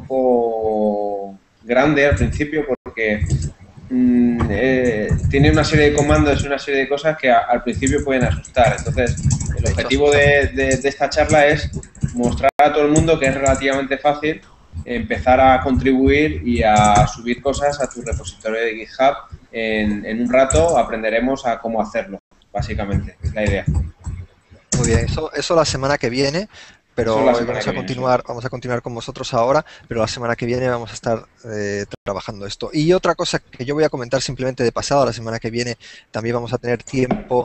poco grande al principio porque mmm, eh, tiene una serie de comandos y una serie de cosas que a, al principio pueden asustar. Entonces, el objetivo de, de, de esta charla es mostrar a todo el mundo que es relativamente fácil empezar a contribuir y a subir cosas a tu repositorio de GitHub. En, en un rato aprenderemos a cómo hacerlo, básicamente, es la idea. Muy bien, eso, eso la semana que viene, pero hoy vamos a continuar, viene, sí. vamos a continuar con vosotros ahora, pero la semana que viene vamos a estar eh, trabajando esto. Y otra cosa que yo voy a comentar simplemente de pasado, la semana que viene también vamos a tener tiempo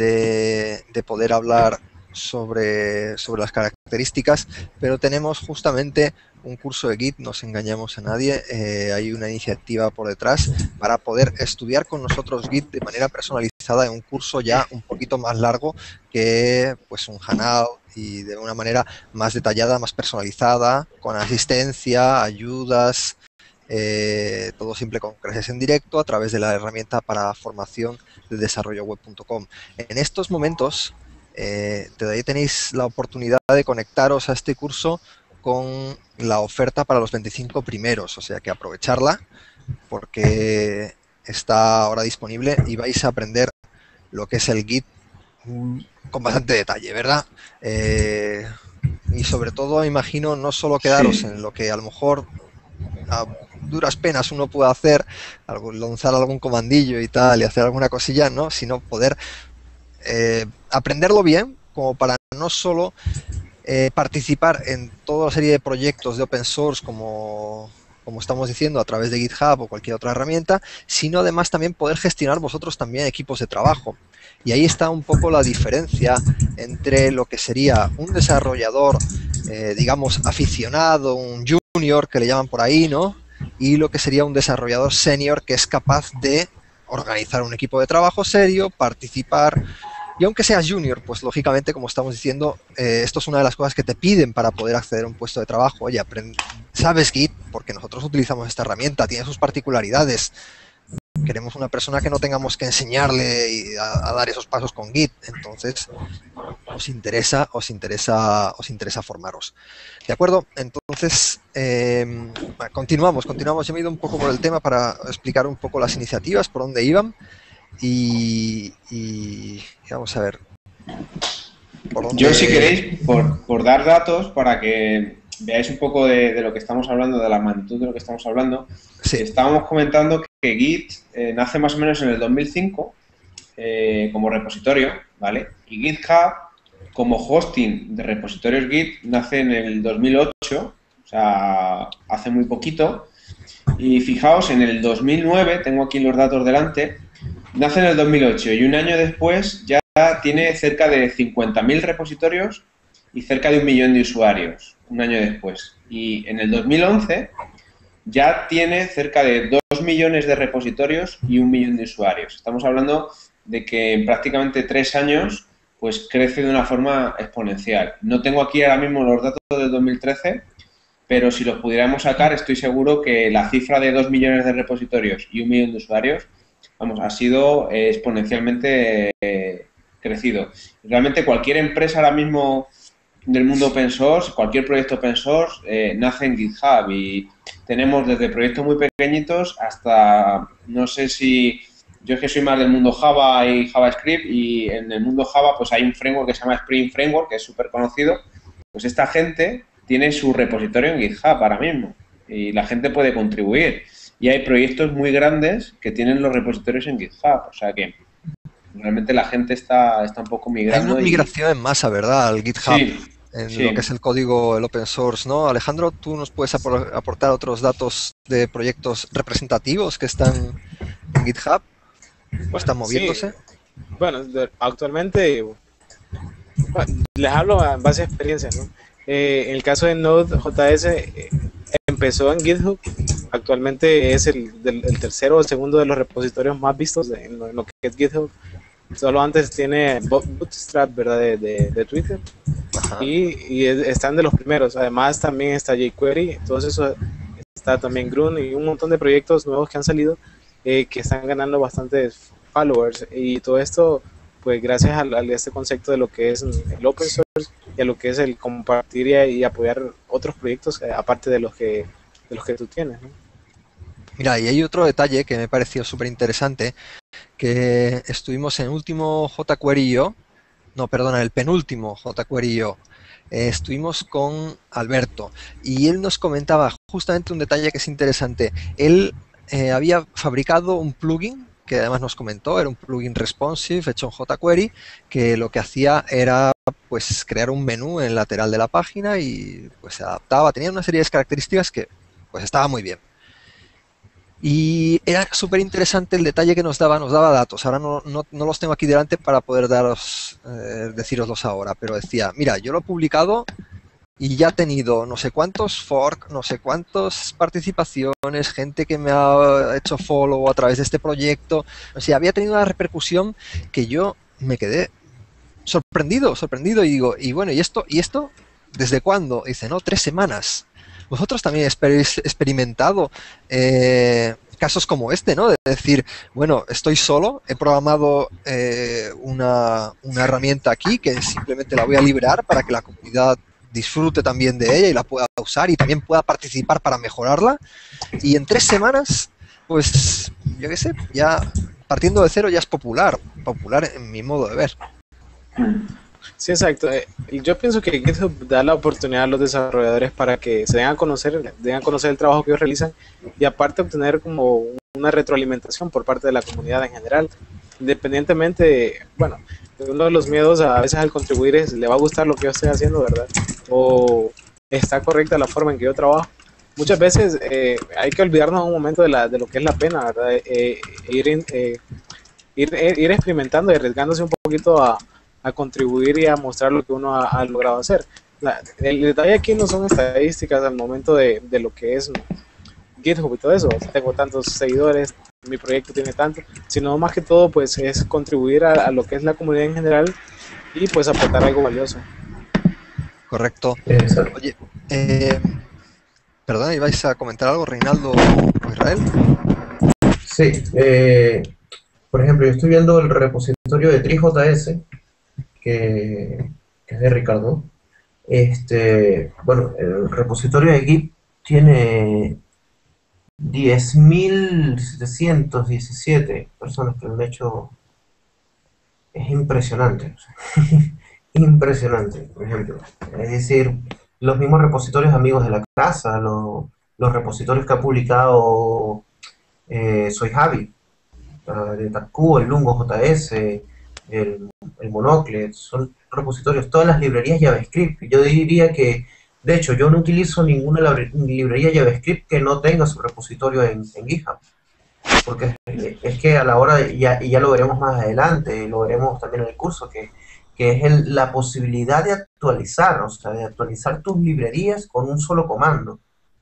de, de poder hablar sobre, sobre las características, pero tenemos justamente un curso de Git, no os engañamos a nadie, eh, hay una iniciativa por detrás para poder estudiar con nosotros Git de manera personalizada en un curso ya un poquito más largo que pues un Hangout y de una manera más detallada, más personalizada, con asistencia, ayudas, eh, todo simple con clases en directo a través de la herramienta para formación de desarrollo web punto com. En estos momentos eh, todavía tenéis la oportunidad de conectaros a este curso con la oferta para los veinticinco primeros, o sea que aprovecharla porque está ahora disponible y vais a aprender lo que es el Git con bastante detalle, ¿verdad? Eh, y sobre todo, imagino, no solo quedaros sí. en lo que a lo mejor a duras penas uno puede hacer, lanzar algún comandillo y tal y hacer alguna cosilla, ¿no? Sino poder eh, aprenderlo bien, como para no solo Eh, participar en toda la serie de proyectos de open source como, como estamos diciendo a través de GitHub o cualquier otra herramienta, sino además también poder gestionar vosotros también equipos de trabajo. Y ahí está un poco la diferencia entre lo que sería un desarrollador, eh, digamos, aficionado, un junior que le llaman por ahí, ¿no? Y lo que sería un desarrollador senior que es capaz de organizar un equipo de trabajo serio, participar. Y aunque seas junior, pues lógicamente, como estamos diciendo, eh, esto es una de las cosas que te piden para poder acceder a un puesto de trabajo. Oye, sabes Git, porque nosotros utilizamos esta herramienta, tiene sus particularidades. Queremos una persona que no tengamos que enseñarle y a, a dar esos pasos con Git. Entonces, os interesa, os interesa, os interesa formaros. ¿De acuerdo? Entonces, eh, continuamos, continuamos. Yo me he ido un poco por el tema para explicar un poco las iniciativas, por dónde iban. Y, y vamos a ver. ¿por dónde? Yo, si queréis, por, por dar datos para que veáis un poco de, de lo que estamos hablando, de la magnitud de lo que estamos hablando, sí. Estábamos comentando que Git eh, nace más o menos en el dos mil cinco eh, como repositorio, ¿vale? Y GitHub, como hosting de repositorios Git, nace en el dos mil ocho, o sea, hace muy poquito. Y fijaos, en el dos mil nueve, tengo aquí los datos delante, nace en el dos mil ocho y un año después ya tiene cerca de cincuenta mil repositorios y cerca de un millón de usuarios, un año después. Y en el dos mil once ya tiene cerca de dos millones de repositorios y un millón de usuarios. Estamos hablando de que en prácticamente tres años pues crece de una forma exponencial. No tengo aquí ahora mismo los datos del dos mil trece, pero si los pudiéramos sacar, estoy seguro que la cifra de dos millones de repositorios y un millón de usuarios, vamos, ha sido eh, exponencialmente eh, crecido. Realmente cualquier empresa ahora mismo del mundo open source, cualquier proyecto open source, eh, nace en GitHub y tenemos desde proyectos muy pequeñitos hasta, no sé si, yo es que soy más del mundo Java y JavaScript y en el mundo Java pues hay un framework que se llama Spring Framework, que es súper conocido. Pues esta gente tiene su repositorio en GitHub ahora mismo y la gente puede contribuir. Y hay proyectos muy grandes que tienen los repositorios en GitHub, o sea que realmente la gente está, está un poco migrando. Hay una migración y... en masa, ¿verdad? Al GitHub, sí, en sí. lo que es el código, el open source, ¿no? Alejandro, ¿tú nos puedes aportar otros datos de proyectos representativos que están en GitHub? ¿O están moviéndose? Sí. Bueno, de, actualmente, bueno, les hablo en base a experiencia, ¿no? Eh, en el caso de Node.js, eh, empezó en GitHub, actualmente es el, del, el tercero o el segundo de los repositorios más vistos de, en, lo, en lo que es GitHub. Solo antes tiene Bootstrap, ¿verdad? De, de, de Twitter. Y, y están de los primeros. Además también está jQuery, entonces eso está también Grunt y un montón de proyectos nuevos que han salido eh, que están ganando bastantes followers. Y todo esto, pues gracias a, a este concepto de lo que es el open source y a lo que es el compartir y, y apoyar otros proyectos eh, aparte de los que de los que tú tienes, ¿no? Mira, y hay otro detalle que me pareció súper interesante, que estuvimos en el último jQuery yo, no, perdona, el penúltimo jQuery yo, eh, estuvimos con Alberto y él nos comentaba justamente un detalle que es interesante. Él eh, había fabricado un plugin, que además nos comentó, era un plugin responsive hecho en jQuery, que lo que hacía era pues crear un menú en el lateral de la página y pues se adaptaba, tenía una serie de características que pues estaba muy bien. Y era súper interesante el detalle que nos daba, nos daba datos. Ahora no, no, no los tengo aquí delante para poder daros, eh, deciroslos ahora, pero decía, mira, yo lo he publicado y ya ha tenido no sé cuántos fork, no sé cuántas participaciones, gente que me ha hecho follow a través de este proyecto. O sea, había tenido una repercusión que yo me quedé sorprendido, sorprendido y digo, y bueno, ¿y esto? ¿Y esto? ¿Desde cuándo? Y dice, no, tres semanas. Vosotros también habéis experimentado eh, casos como este, ¿no? De decir, bueno, estoy solo, he programado eh, una, una herramienta aquí que simplemente la voy a liberar para que la comunidad disfrute también de ella y la pueda usar y también pueda participar para mejorarla. Y en tres semanas, pues, yo qué sé, ya partiendo de cero ya es popular, popular en mi modo de ver. Sí, exacto. Yo pienso que GitHub da la oportunidad a los desarrolladores para que se den a conocer, den a conocer el trabajo que ellos realizan y aparte obtener como una retroalimentación por parte de la comunidad en general. Independientemente, bueno, uno de los miedos a veces al contribuir es, ¿le va a gustar lo que yo estoy haciendo, verdad? O está correcta la forma en que yo trabajo. Muchas veces eh, hay que olvidarnos un momento de, la, de lo que es la pena, ¿verdad? Eh, ir, eh, ir, ir experimentando y arriesgándose un poquito a a contribuir y a mostrar lo que uno ha, ha logrado hacer. La, el detalle aquí no son estadísticas al momento de, de lo que es GitHub y todo eso, tengo tantos seguidores, mi proyecto tiene tanto, sino más que todo pues es contribuir a, a lo que es la comunidad en general y pues aportar algo valioso. Correcto. Exacto. Oye, eh, perdón, ¿ibais a comentar algo, Reinaldo o Israel? Sí, eh, por ejemplo, yo estoy viendo el repositorio de TreeJS, que, que es de Ricardo. Este, bueno, el repositorio de Git tiene diez mil setecientos diecisiete personas que lo han hecho. Es impresionante. O sea, impresionante, por ejemplo. Es decir, los mismos repositorios amigos de la casa, los, los repositorios que ha publicado eh, Soy Javi, uh, de Taku, el Lungo.js, el, el Monocle, son repositorios, todas las librerías JavaScript. Yo diría que, de hecho, yo no utilizo ninguna librería JavaScript que no tenga su repositorio en, en GitHub. Porque es, es que a la hora, de, ya, y ya lo veremos más adelante, lo veremos también en el curso, que, que es el, la posibilidad de actualizar, o sea, de actualizar tus librerías con un solo comando.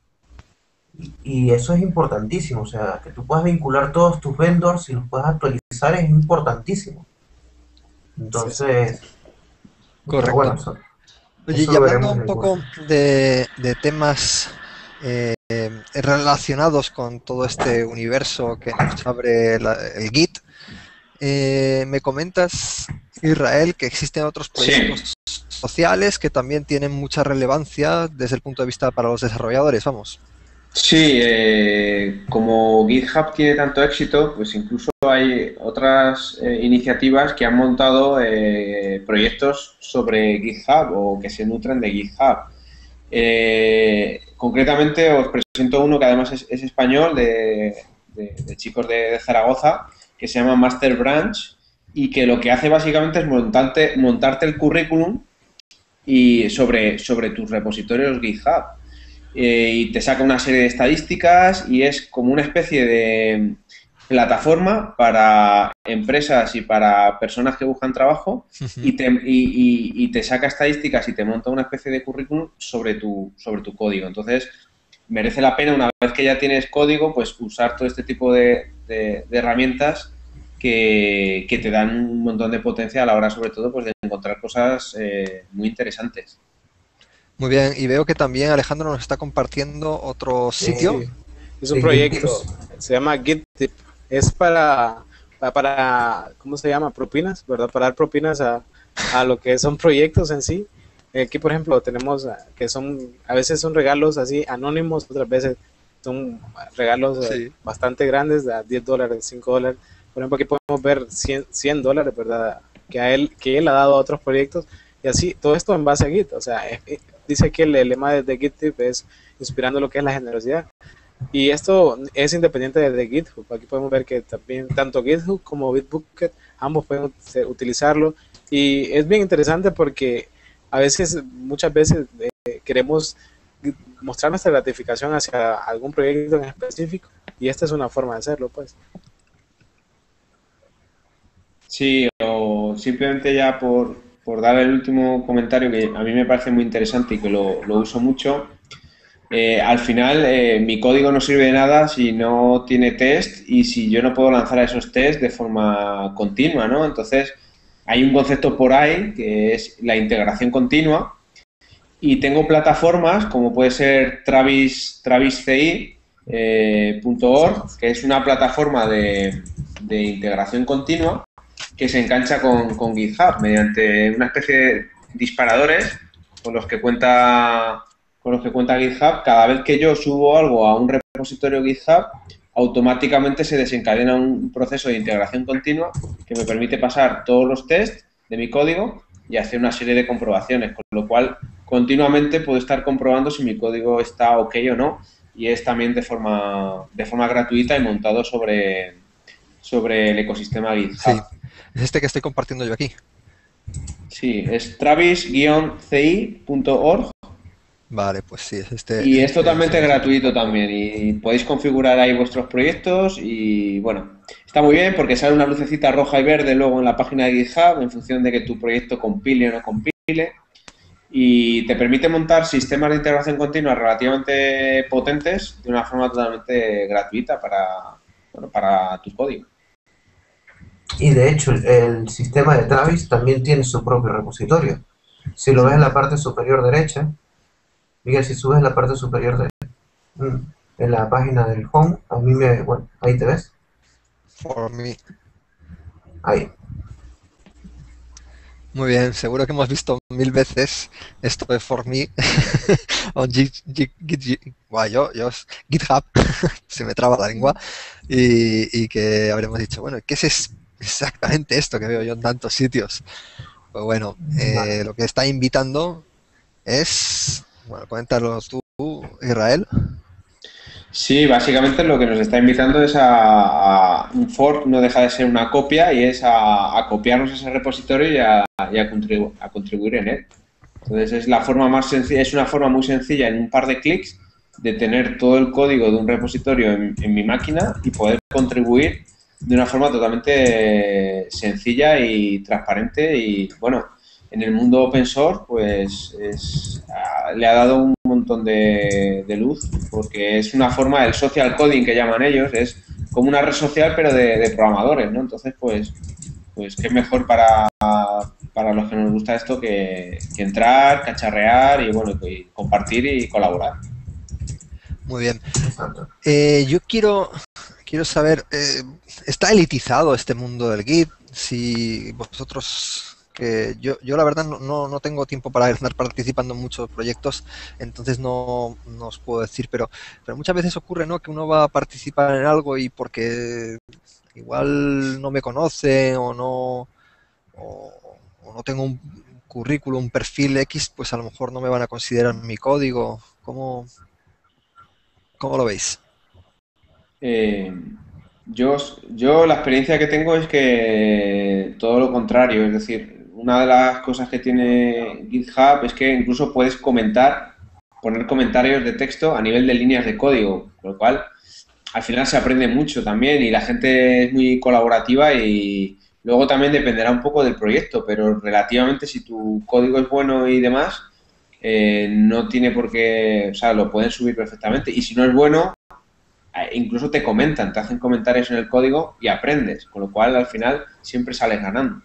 Y, y eso es importantísimo, o sea, que tú puedas vincular todos tus vendors y los puedas actualizar es importantísimo. Entonces, correcto. Bueno, eso, Oye, eso y hablando un el poco de, de temas eh, relacionados con todo este universo que nos abre la, el Git, eh, me comentas, Israel, que existen otros proyectos sí. sociales que también tienen mucha relevancia desde el punto de vista para los desarrolladores, vamos. Sí, eh, como GitHub tiene tanto éxito, pues incluso hay otras eh, iniciativas que han montado eh, proyectos sobre GitHub o que se nutren de GitHub. Eh, concretamente os presento uno que además es, es español, de, de, de chicos de, de Zaragoza, que se llama Master Branch y que lo que hace básicamente es montarte, montarte el currículum y sobre, sobre tus repositorios GitHub. Eh, y te saca una serie de estadísticas y es como una especie de plataforma para empresas y para personas que buscan trabajo y te, y, y, y te saca estadísticas y te monta una especie de currículum sobre tu, sobre tu código. Entonces, merece la pena, una vez que ya tienes código, pues usar todo este tipo de, de, de herramientas que, que te dan un montón de potencia a la hora, sobre todo, pues de encontrar cosas eh, muy interesantes. Muy bien, y veo que también Alejandro nos está compartiendo otro sitio. Sí, es un proyecto, se llama GitTip. Es para, para, para, ¿cómo se llama? Propinas, ¿verdad? Para dar propinas a, a lo que son proyectos en sí. Aquí, por ejemplo, tenemos que son, a veces son regalos así anónimos, otras veces son regalos sí. bastante grandes, de diez dólares, cinco dólares. Por ejemplo, aquí podemos ver cien dólares, ¿verdad? Que, a él, que él ha dado a otros proyectos. Y así, todo esto en base a Git. O sea, es, dice que el, el lema de, de GitTip es inspirando lo que es la generosidad. Y esto es independiente de, de GitHub. Aquí podemos ver que también tanto GitHub como Bitbucket, ambos pueden utilizarlo. Y es bien interesante porque a veces, muchas veces eh, queremos mostrar nuestra gratificación hacia algún proyecto en específico. Y esta es una forma de hacerlo, pues. Sí, o simplemente ya por, por dar el último comentario que a mí me parece muy interesante y que lo, lo uso mucho. Eh, al final, eh, mi código no sirve de nada si no tiene test y si yo no puedo lanzar esos test de forma continua, ¿no? Entonces, hay un concepto por ahí que es la integración continua y tengo plataformas como puede ser Travis, travis c i punto org, eh, que es una plataforma de, de integración continua que se engancha con, con GitHub mediante una especie de disparadores con los que cuenta... con los que cuenta GitHub. Cada vez que yo subo algo a un repositorio GitHub, automáticamente se desencadena un proceso de integración continua que me permite pasar todos los tests de mi código y hacer una serie de comprobaciones, con lo cual continuamente puedo estar comprobando si mi código está ok o no, y es también de forma, de forma gratuita y montado sobre, sobre el ecosistema GitHub. Sí, es este que estoy compartiendo yo aquí. Sí, es travis c i punto org. Vale, pues sí, es este. Y es este, totalmente este, gratuito también y podéis configurar ahí vuestros proyectos y bueno, está muy bien porque sale una lucecita roja y verde luego en la página de GitHub en función de que tu proyecto compile o no compile y te permite montar sistemas de integración continua relativamente potentes de una forma totalmente gratuita para, bueno, para tu código. Y de hecho el, el sistema de Travis también tiene su propio repositorio. Si lo ves en la parte superior derecha, Miguel, si subes en la parte superior de en la página del home, a mí me, bueno, ahí te ves. For me. Ahí. Muy bien, seguro que hemos visto mil veces esto de For me o Git, Git, Git, bueno, yo, yo, GitHub, se me traba la lengua, y, y que habremos dicho, bueno, ¿qué es exactamente esto que veo yo en tantos sitios? Pues bueno, eh, vale. Lo que está invitando es, bueno, cuéntalo tú, Israel. Sí, básicamente lo que nos está invitando es a, a un fork, no deja de ser una copia y es a, a copiarnos ese repositorio y, a, y a, contribu a contribuir en él. Entonces es la forma más sencilla, es una forma muy sencilla en un par de clics de tener todo el código de un repositorio en, en mi máquina y poder contribuir de una forma totalmente sencilla y transparente y bueno, en el mundo open source pues es, le ha dado un montón de, de luz porque es una forma, el social coding que llaman ellos, es como una red social pero de, de programadores, ¿no? Entonces pues, pues qué mejor para, para los que nos gusta esto que, que entrar, cacharrear y bueno, y compartir y colaborar. Muy bien. Eh, yo quiero, quiero saber, eh, ¿está elitizado este mundo del Git? Si vosotros... que yo, yo la verdad no, no, no tengo tiempo para estar participando en muchos proyectos, entonces no, no os puedo decir, pero, pero muchas veces ocurre, ¿no?, que uno va a participar en algo y porque igual no me conoce o no, o, o no tengo un currículum, perfil X, pues a lo mejor no me van a considerar mi código. ¿Cómo, cómo lo veis? Eh, yo, yo la experiencia que tengo es que todo lo contrario, es decir, una de las cosas que tiene GitHub es que incluso puedes comentar, poner comentarios de texto a nivel de líneas de código, con lo cual al final se aprende mucho también y la gente es muy colaborativa y luego también dependerá un poco del proyecto, pero relativamente si tu código es bueno y demás, eh, no tiene por qué, o sea, lo pueden subir perfectamente y si no es bueno incluso te comentan, te hacen comentarios en el código y aprendes, con lo cual al final siempre sales ganando.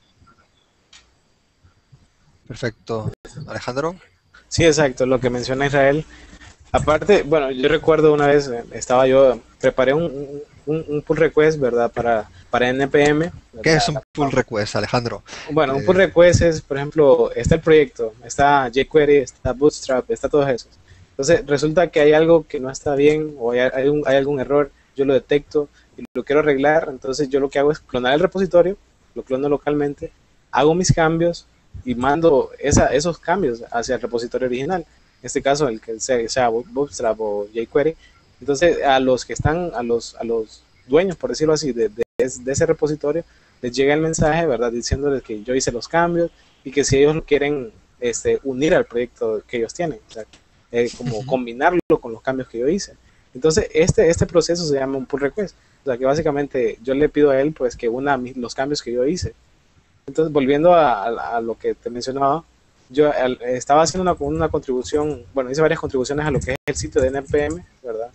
Perfecto. Alejandro. Sí, exacto, lo que menciona Israel. Aparte, bueno, yo recuerdo una vez, eh, estaba yo, preparé un, un, un pull request, ¿verdad? Para, para N P M, ¿Qué es ¿verdad? un pull request, Alejandro? Bueno, un pull Eh, request es, por ejemplo, está el proyecto, está jQuery, está Bootstrap, está todos esos. Entonces, resulta que hay algo que no está bien o hay, hay, un, hay algún error, yo lo detecto y lo quiero arreglar, entonces yo lo que hago es clonar el repositorio, lo clono localmente, hago mis cambios y mando esa, esos cambios hacia el repositorio original. En este caso, el que sea, sea Bootstrap o jQuery. Entonces, a los que están, a los, a los dueños, por decirlo así, de, de, de ese repositorio, les llega el mensaje, ¿verdad? Diciéndoles que yo hice los cambios y que si ellos quieren este, unir al proyecto que ellos tienen, o sea, eh, como ujú. combinarlo con los cambios que yo hice. Entonces, este, este proceso se llama un pull request. O sea, que básicamente yo le pido a él pues que una los cambios que yo hice. Entonces, volviendo a, a, a lo que te mencionaba, yo al, estaba haciendo una, una contribución, bueno, hice varias contribuciones a lo que es el sitio de N P M, ¿verdad?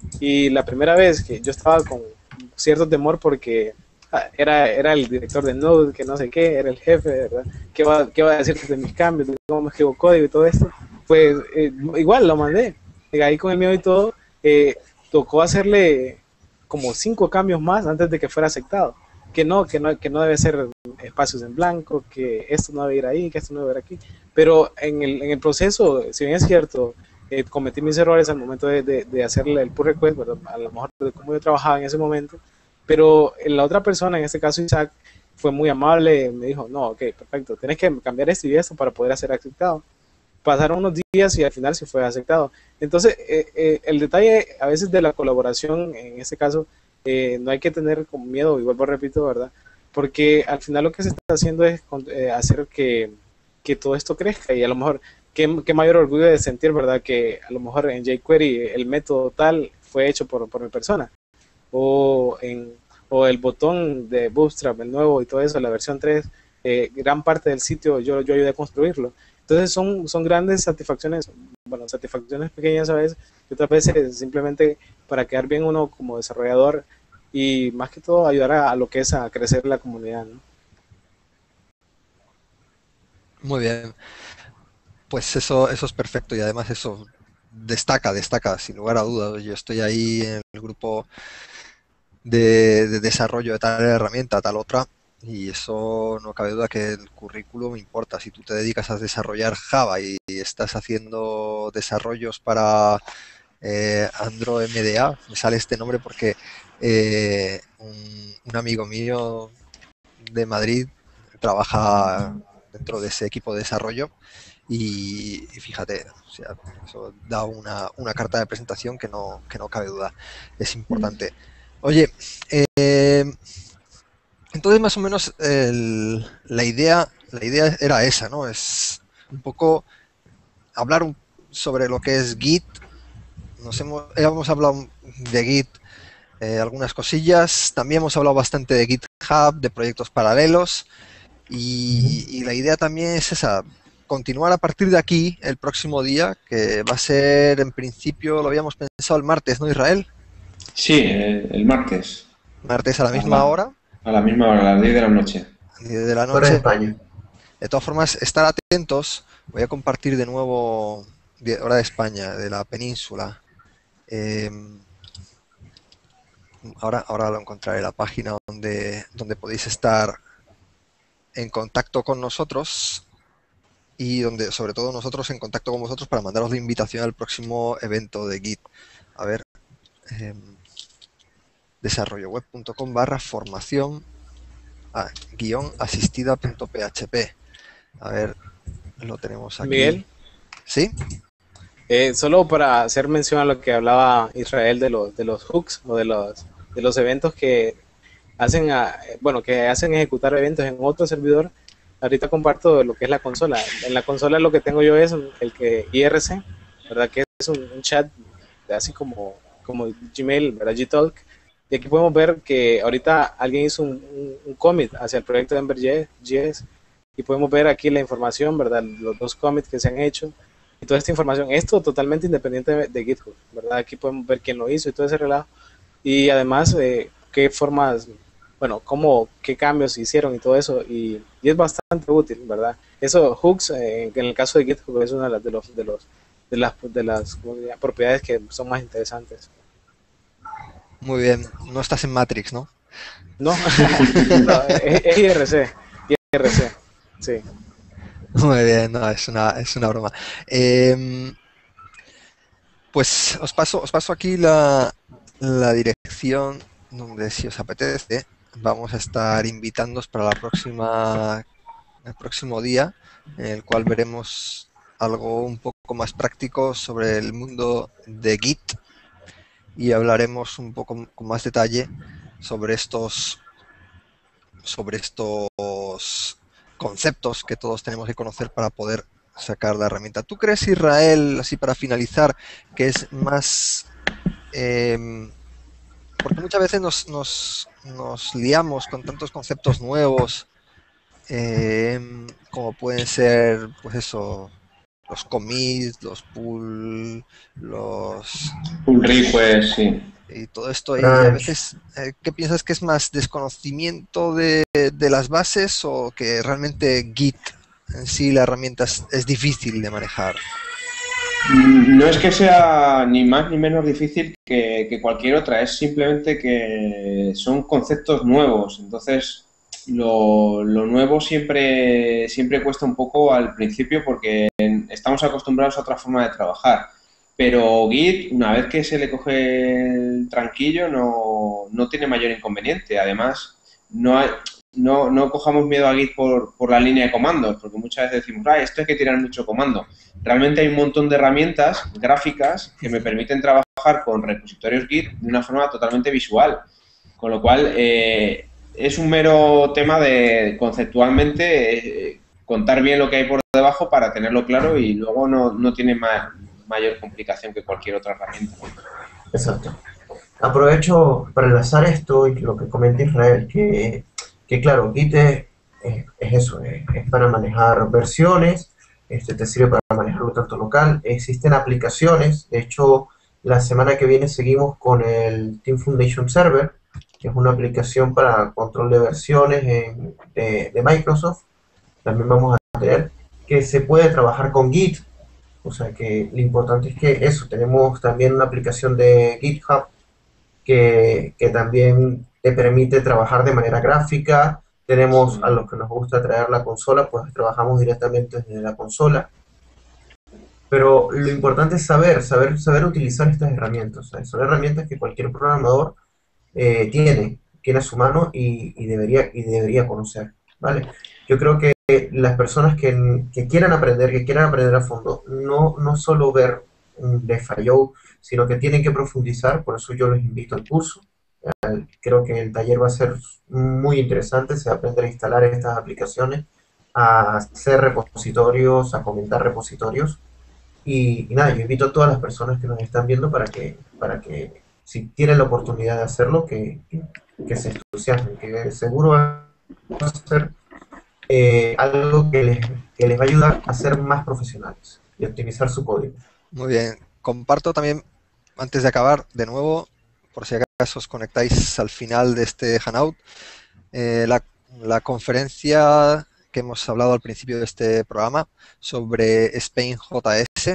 Y la primera vez que yo estaba con cierto temor porque ah, era, era el director de Node, que no sé qué, era el jefe, ¿verdad? ¿Qué va, qué va a decir de mis cambios, de cómo me escribo código y todo esto? Pues eh, igual lo mandé. Ahí con el miedo y todo, eh, tocó hacerle como cinco cambios más antes de que fuera aceptado. Que no, que no, que no debe ser espacios en blanco, que esto no debe ir ahí, que esto no debe ir aquí. Pero en el, en el proceso, si bien es cierto, eh, cometí mis errores al momento de, de, de hacerle el pull request, ¿verdad? A lo mejor de cómo yo trabajaba en ese momento, pero la otra persona, en este caso Isaac, fue muy amable, me dijo, no, ok, perfecto, tienes que cambiar esto y esto para poder ser aceptado. Pasaron unos días y al final sí fue aceptado. Entonces, eh, eh, el detalle a veces de la colaboración, en este caso, eh, no hay que tener como miedo, y vuelvo repito, ¿verdad? Porque al final lo que se está haciendo es eh, hacer que, que todo esto crezca y a lo mejor, qué, qué mayor orgullo de sentir, ¿verdad? Que a lo mejor en jQuery el método tal fue hecho por, por mi persona o, en, o el botón de Bootstrap, el nuevo y todo eso, la versión tres, eh, gran parte del sitio yo, yo ayudé a construirlo. Entonces son, son grandes satisfacciones, bueno, satisfacciones pequeñas a veces, y otras veces simplemente para quedar bien uno como desarrollador y más que todo ayudar a, a lo que es a crecer la comunidad, ¿no? Muy bien. Pues eso, eso es perfecto y además eso destaca, destaca, sin lugar a dudas. Yo estoy ahí en el grupo de, de desarrollo de tal herramienta, tal otra, y eso no cabe duda que el currículum importa. Si tú te dedicas a desarrollar Java y estás haciendo desarrollos para eh, Android M D A, me sale este nombre porque eh, un, un amigo mío de Madrid trabaja dentro de ese equipo de desarrollo y, y fíjate, o sea, eso da una, una carta de presentación que no, que no cabe duda, es importante. Oye, eh, entonces más o menos el, la idea la idea era esa, ¿no? Es un poco hablar un, sobre lo que es Git. Nos hemos, hemos hablado de Git, eh, algunas cosillas. También hemos hablado bastante de GitHub, de proyectos paralelos. Y, y la idea también es esa, continuar a partir de aquí el próximo día, que va a ser en principio, lo habíamos pensado el martes, ¿no, Israel? Sí, el, el martes, Martes a la a misma la, hora, a la misma hora, a las diez de la noche. diez de la Hora de noche. España. De todas formas, estar atentos. Voy a compartir de nuevo de hora de España, de la península. Eh, ahora, ahora lo encontraré, la página donde, donde podéis estar en contacto con nosotros y donde, sobre todo, nosotros en contacto con vosotros para mandaros la invitación al próximo evento de Git. A ver, eh, desarrolloweb punto com barra formación ah, guión asistida punto php. A ver, lo tenemos aquí. Miguel, ¿Sí? eh, solo para hacer mención a lo que hablaba Israel de los, de los hooks o de los, de los eventos que hacen, a, bueno, que hacen ejecutar eventos en otro servidor. Ahorita comparto lo que es la consola. En la consola lo que tengo yo es el que I R C, ¿verdad? Que es un, un chat así como, como Gmail, ¿verdad? Gtalk. Y aquí podemos ver que ahorita alguien hizo un, un, un commit hacia el proyecto de Ember.js y podemos ver aquí la información, ¿verdad? Los dos commits que se han hecho y toda esta información. Esto totalmente independiente de, de GitHub, ¿verdad? Aquí podemos ver quién lo hizo y todo ese relajo. Y además, eh, qué formas, bueno, cómo, qué cambios hicieron y todo eso. Y, y es bastante útil, ¿verdad? Eso, hooks, eh, en el caso de GitHub, es una de las, de los, de los, de las, de las ¿cómo se llama? Propiedades que son más interesantes. Muy bien. No estás en Matrix, ¿no? No, no es, es I R C. I R C, sí. Muy bien, no, es una, es una broma. Eh, pues os paso, os paso aquí la, la dirección donde, si os apetece, vamos a estar invitándoos para la próxima, el próximo día, en el cual veremos algo un poco más práctico sobre el mundo de Git y hablaremos un poco con más detalle sobre estos sobre estos conceptos que todos tenemos que conocer para poder sacar la herramienta. ¿Tú crees, Israel, así para finalizar, que es más... Eh, porque muchas veces nos, nos, nos liamos con tantos conceptos nuevos, eh, como pueden ser, pues eso, los commits, los pull, los... Pull request, sí. Y todo esto, y a veces, eh, ¿qué piensas que es más desconocimiento de, de las bases o que realmente Git en sí, la herramienta es, es difícil de manejar? No es que sea ni más ni menos difícil que, que cualquier otra, es simplemente que son conceptos nuevos. Entonces, lo, lo nuevo siempre, siempre cuesta un poco al principio porque estamos acostumbrados a otra forma de trabajar. Pero Git, una vez que se le coge el tranquillo, no, no tiene mayor inconveniente. Además, no, hay, no, no cojamos miedo a Git por, por la línea de comandos, porque muchas veces decimos, ah, esto hay que tirar mucho comando. Realmente hay un montón de herramientas gráficas que me permiten trabajar con repositorios Git de una forma totalmente visual. Con lo cual, eh, es un mero tema de conceptualmente eh, contar bien lo que hay por debajo para tenerlo claro y luego no, no tiene más... mayor complicación que cualquier otra herramienta. Exacto. Aprovecho para enlazar esto y lo que comenta Israel, que, que claro, Git es, es, es eso, es, es para manejar versiones, este te sirve para manejarlo tanto local, existen aplicaciones, de hecho, la semana que viene seguimos con el Team Foundation Server, que es una aplicación para control de versiones en, de, de Microsoft, también vamos a tener, que se puede trabajar con Git. O sea que lo importante es que eso, tenemos también una aplicación de GitHub que, que también te permite trabajar de manera gráfica. Tenemos a los que nos gusta traer la consola, pues trabajamos directamente desde la consola. Pero lo importante es saber, saber, saber utilizar estas herramientas. O sea, son herramientas que cualquier programador eh, tiene, tiene a su mano y, y, debería, y debería conocer, ¿vale? Yo creo que las personas que, que quieran aprender, que quieran aprender a fondo, no, no solo ver un les falló, sino que tienen que profundizar, por eso yo los invito al curso. Creo que el taller va a ser muy interesante, se va a aprender a instalar estas aplicaciones, a hacer repositorios, a comentar repositorios. Y, y nada, yo invito a todas las personas que nos están viendo para que, para que si tienen la oportunidad de hacerlo, que, que, que se entusiasmen, que seguro va a ser Eh, algo que les, que les va a ayudar a ser más profesionales y optimizar su código. Muy bien. Comparto también, antes de acabar, de nuevo, por si acaso os conectáis al final de este Hangout, eh, la, la conferencia que hemos hablado al principio de este programa sobre Spain J S,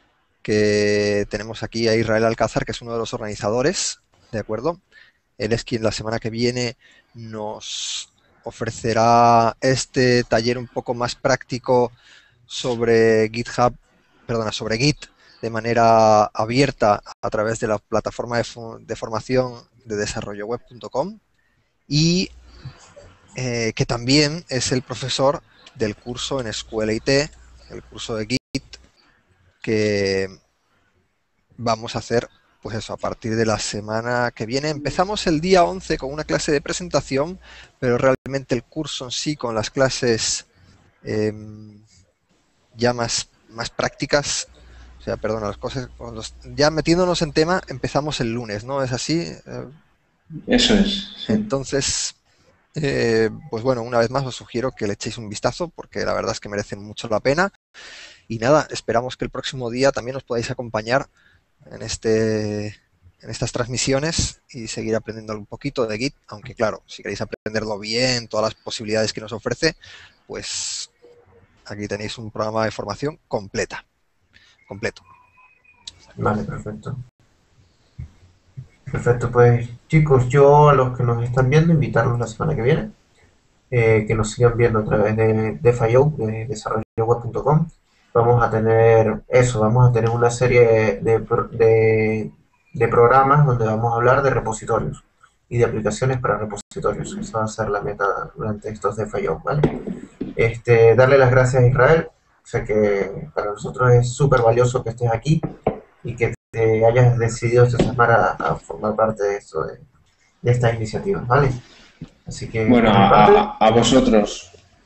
que tenemos aquí a Israel Alcázar, que es uno de los organizadores, ¿de acuerdo? Él es quien la semana que viene nos ofrecerá este taller un poco más práctico sobre GitHub, perdona, sobre Git de manera abierta a través de la plataforma de, de formación de desarrollo web punto com y eh, que también es el profesor del curso en SQLite, el curso de Git, que vamos a hacer, pues eso, a partir de la semana que viene. Empezamos el día once con una clase de presentación, pero realmente el curso en sí, con las clases eh, ya más, más prácticas, o sea, perdona, las cosas, los, ya metiéndonos en tema, empezamos el lunes, ¿no? ¿Es así? Eh, Eso es. Sí. entonces, eh, pues bueno, una vez más os sugiero que le echéis un vistazo, porque la verdad es que merecen mucho la pena. Y nada, esperamos que el próximo día también os podáis acompañar en este en estas transmisiones y seguir aprendiendo un poquito de Git, aunque claro, si queréis aprenderlo bien, todas las posibilidades que nos ofrece, pues aquí tenéis un programa de formación completa, completo. Vale, perfecto. Perfecto, pues chicos, yo a los que nos están viendo, invitarlos la semana que viene, eh, que nos sigan viendo a través de, de F I O, de desarrollo web punto com. Vamos a tener eso, vamos a tener una serie de, de, de programas donde vamos a hablar de repositorios y de aplicaciones para repositorios. Esa va a ser la meta durante estos de F I O, ¿vale? Este, darle las gracias a Israel. Sé que para nosotros es súper valioso que estés aquí y que te hayas decidido esta semana a, a formar parte de esto, de, de esta iniciativa, ¿vale? Así que Bueno, por mi parte, a, a vosotros.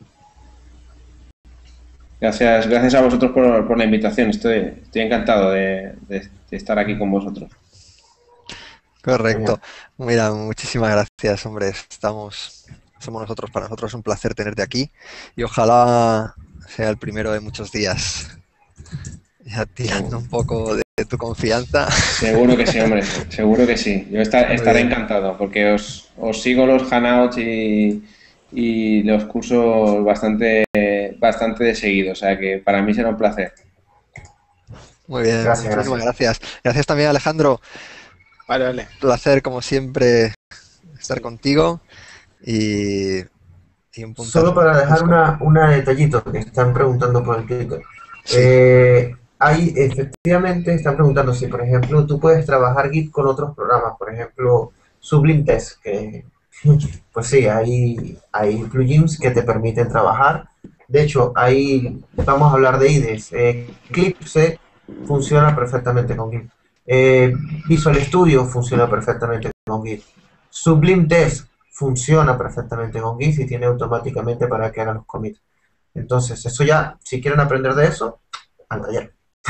Gracias, gracias a vosotros por, por la invitación. Estoy, estoy encantado de, de, de estar aquí con vosotros. Correcto. Mira, muchísimas gracias, hombre. Estamos, somos nosotros, para nosotros es un placer tenerte aquí y ojalá sea el primero de muchos días. Ya tirando un poco de, de tu confianza. Seguro que sí, hombre, seguro que sí. Yo estar, estaré encantado porque os, os sigo los Hangouts y, y los cursos bastante, bastante de seguido, o sea que para mí será un placer. Muy bien, Gracias, muchísimas gracias. gracias. Gracias también, Alejandro. Vale, vale. Un placer, como siempre, estar contigo y, y un puntazo. solo para dejar Busco. una, una detallito que están preguntando por el Twitter. Sí. Eh, hay, efectivamente, están preguntando si, por ejemplo, tú puedes trabajar Git con otros programas, por ejemplo, Sublime Text, que, pues sí, hay, hay plugins que te permiten trabajar. De hecho, ahí vamos a hablar de I D Es. Eh, Eclipse funciona perfectamente con Git. Eh, Visual Studio funciona perfectamente con Git. Sublime Text funciona perfectamente con Git y tiene automáticamente para que hagan los commits. Entonces, eso ya, si quieren aprender de eso, al taller.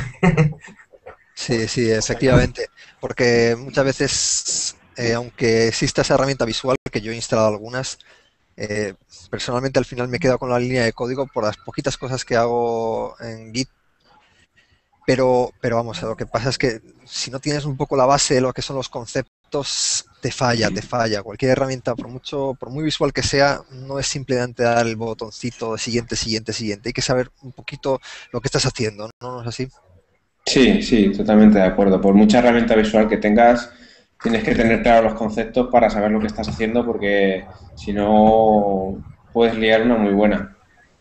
Sí, sí, efectivamente, porque muchas veces, eh, aunque exista esa herramienta visual, que yo he instalado algunas, eh, personalmente al final me quedo con la línea de código por las poquitas cosas que hago en Git, pero, pero vamos, lo que pasa es que si no tienes un poco la base de lo que son los conceptos, te falla, te falla. Cualquier herramienta, por mucho, por muy visual que sea, no es simplemente dar el botoncito de siguiente, siguiente, siguiente. Hay que saber un poquito lo que estás haciendo, ¿no? ¿No es así? Sí, sí, totalmente de acuerdo. Por mucha herramienta visual que tengas, tienes que tener claro los conceptos para saber lo que estás haciendo porque si no puedes liar una muy buena.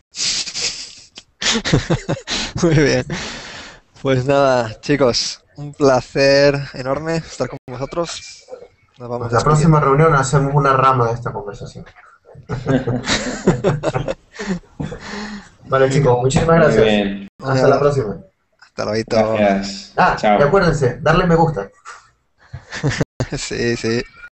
Muy bien. Pues nada, chicos, un placer enorme estar con vosotros. Nos vamos Pues la despidiendo. próxima reunión hacemos una rama de esta conversación. Vale, chicos, muchísimas Muy gracias. bien, Hasta la próxima. Hasta luego. gracias. Ah, y Chao. acuérdense, darle me gusta. Sí, sí.